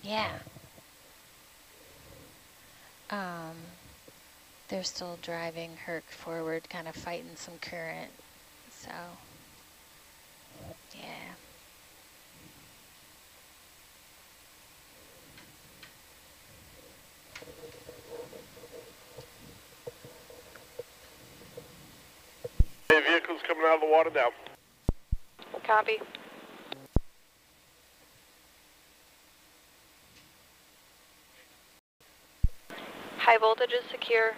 Yeah. Um, they're still driving Herc forward, kind of fighting some current. So, yeah. Hey, vehicles coming out of the water now. Copy. High voltage is secure.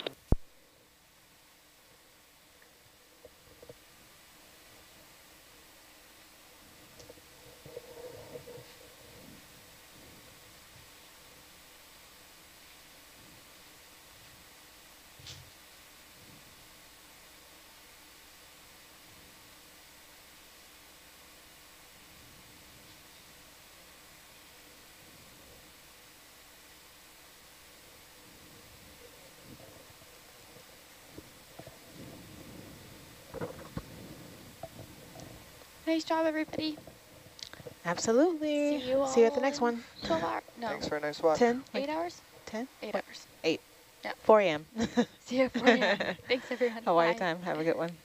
Nice job, everybody. Absolutely. See you, See you at the next all one. twelve hours. No. Thanks for a nice watch. ten? Eight hours? ten? Eight What? hours. Eight. Yeah. four A M See you at four A M Thanks, everyone. Hawaii Bye. time. Have a good one.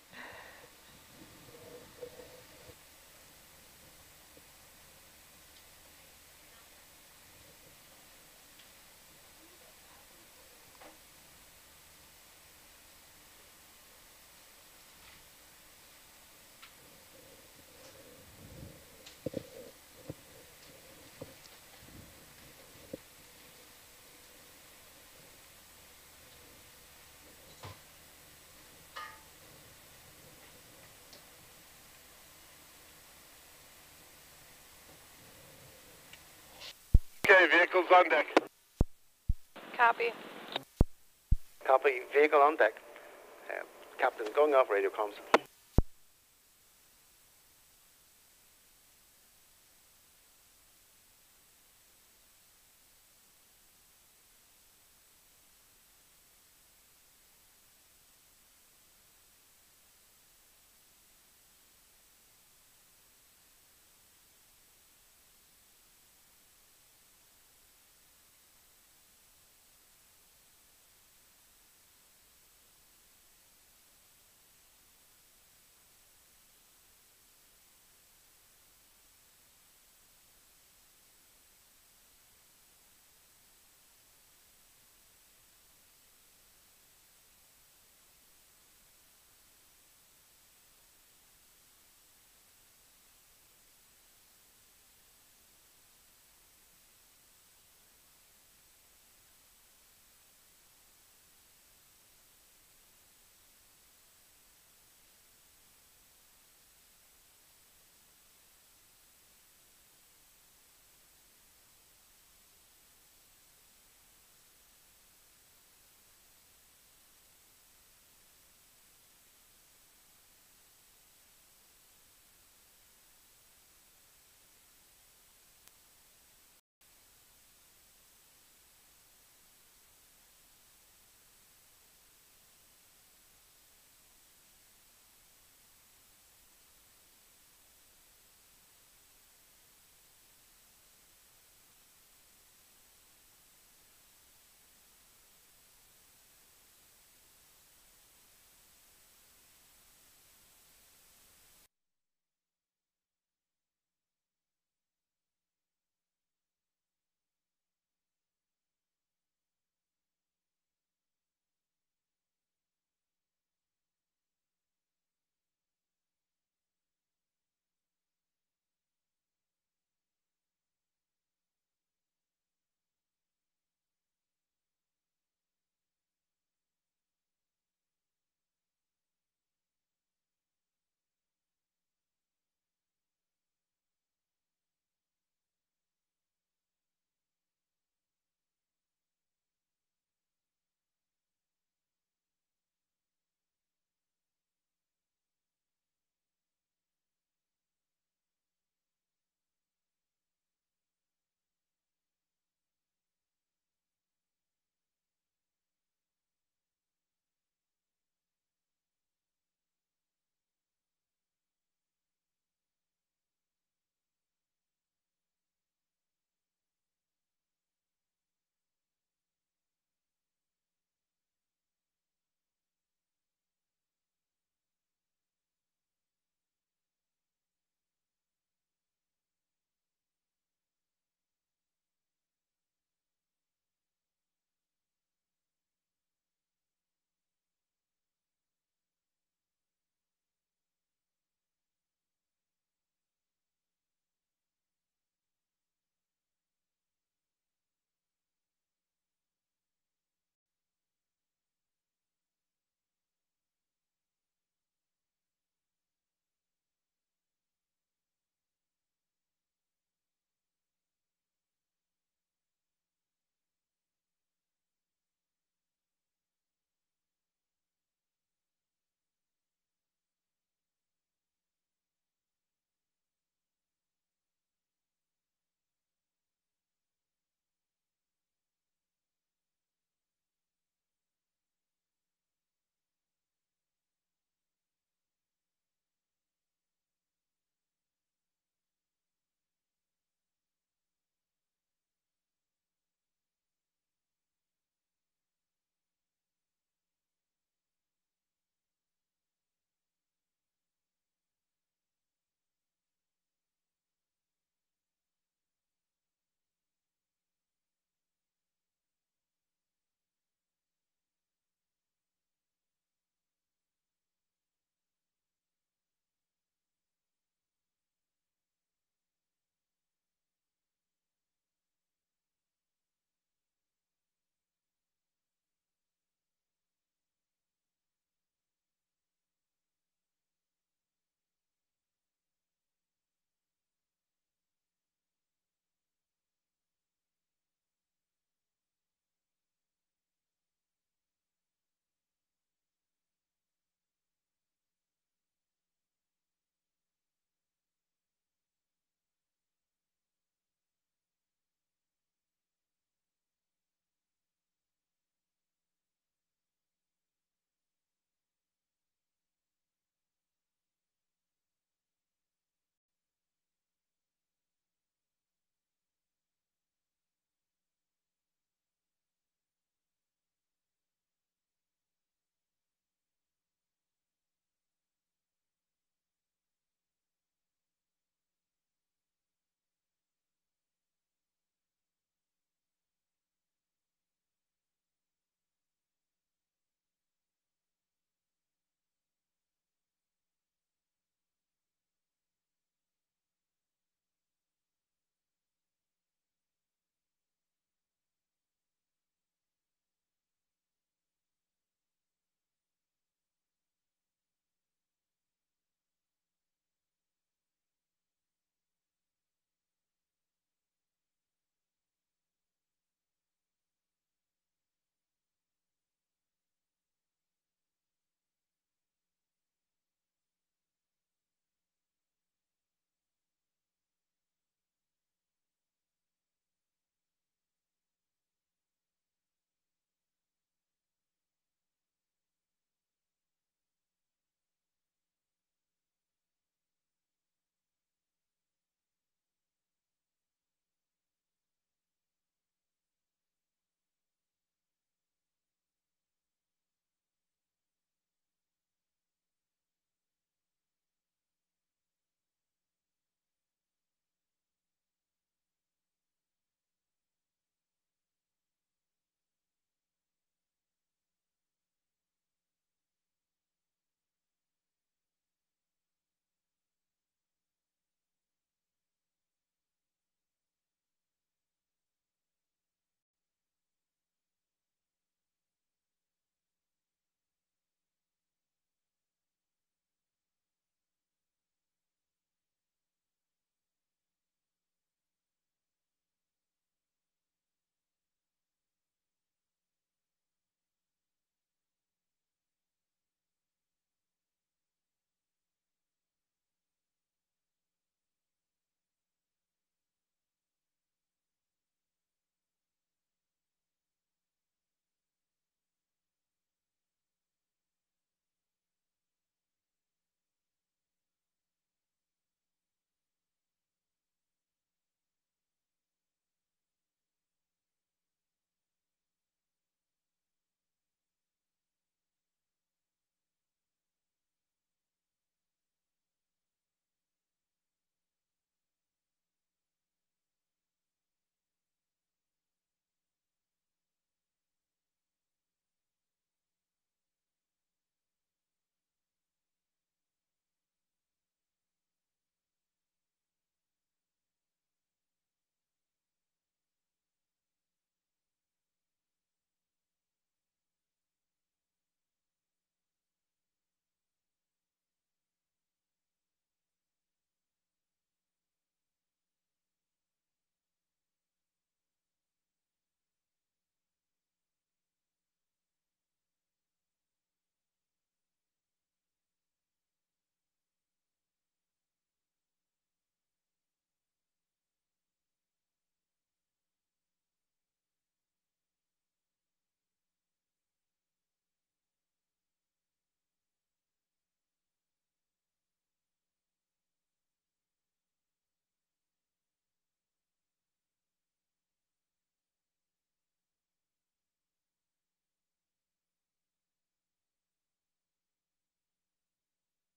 Okay, vehicles on deck. Copy. Copy, vehicle on deck. Uh, Captain, going off radio comms.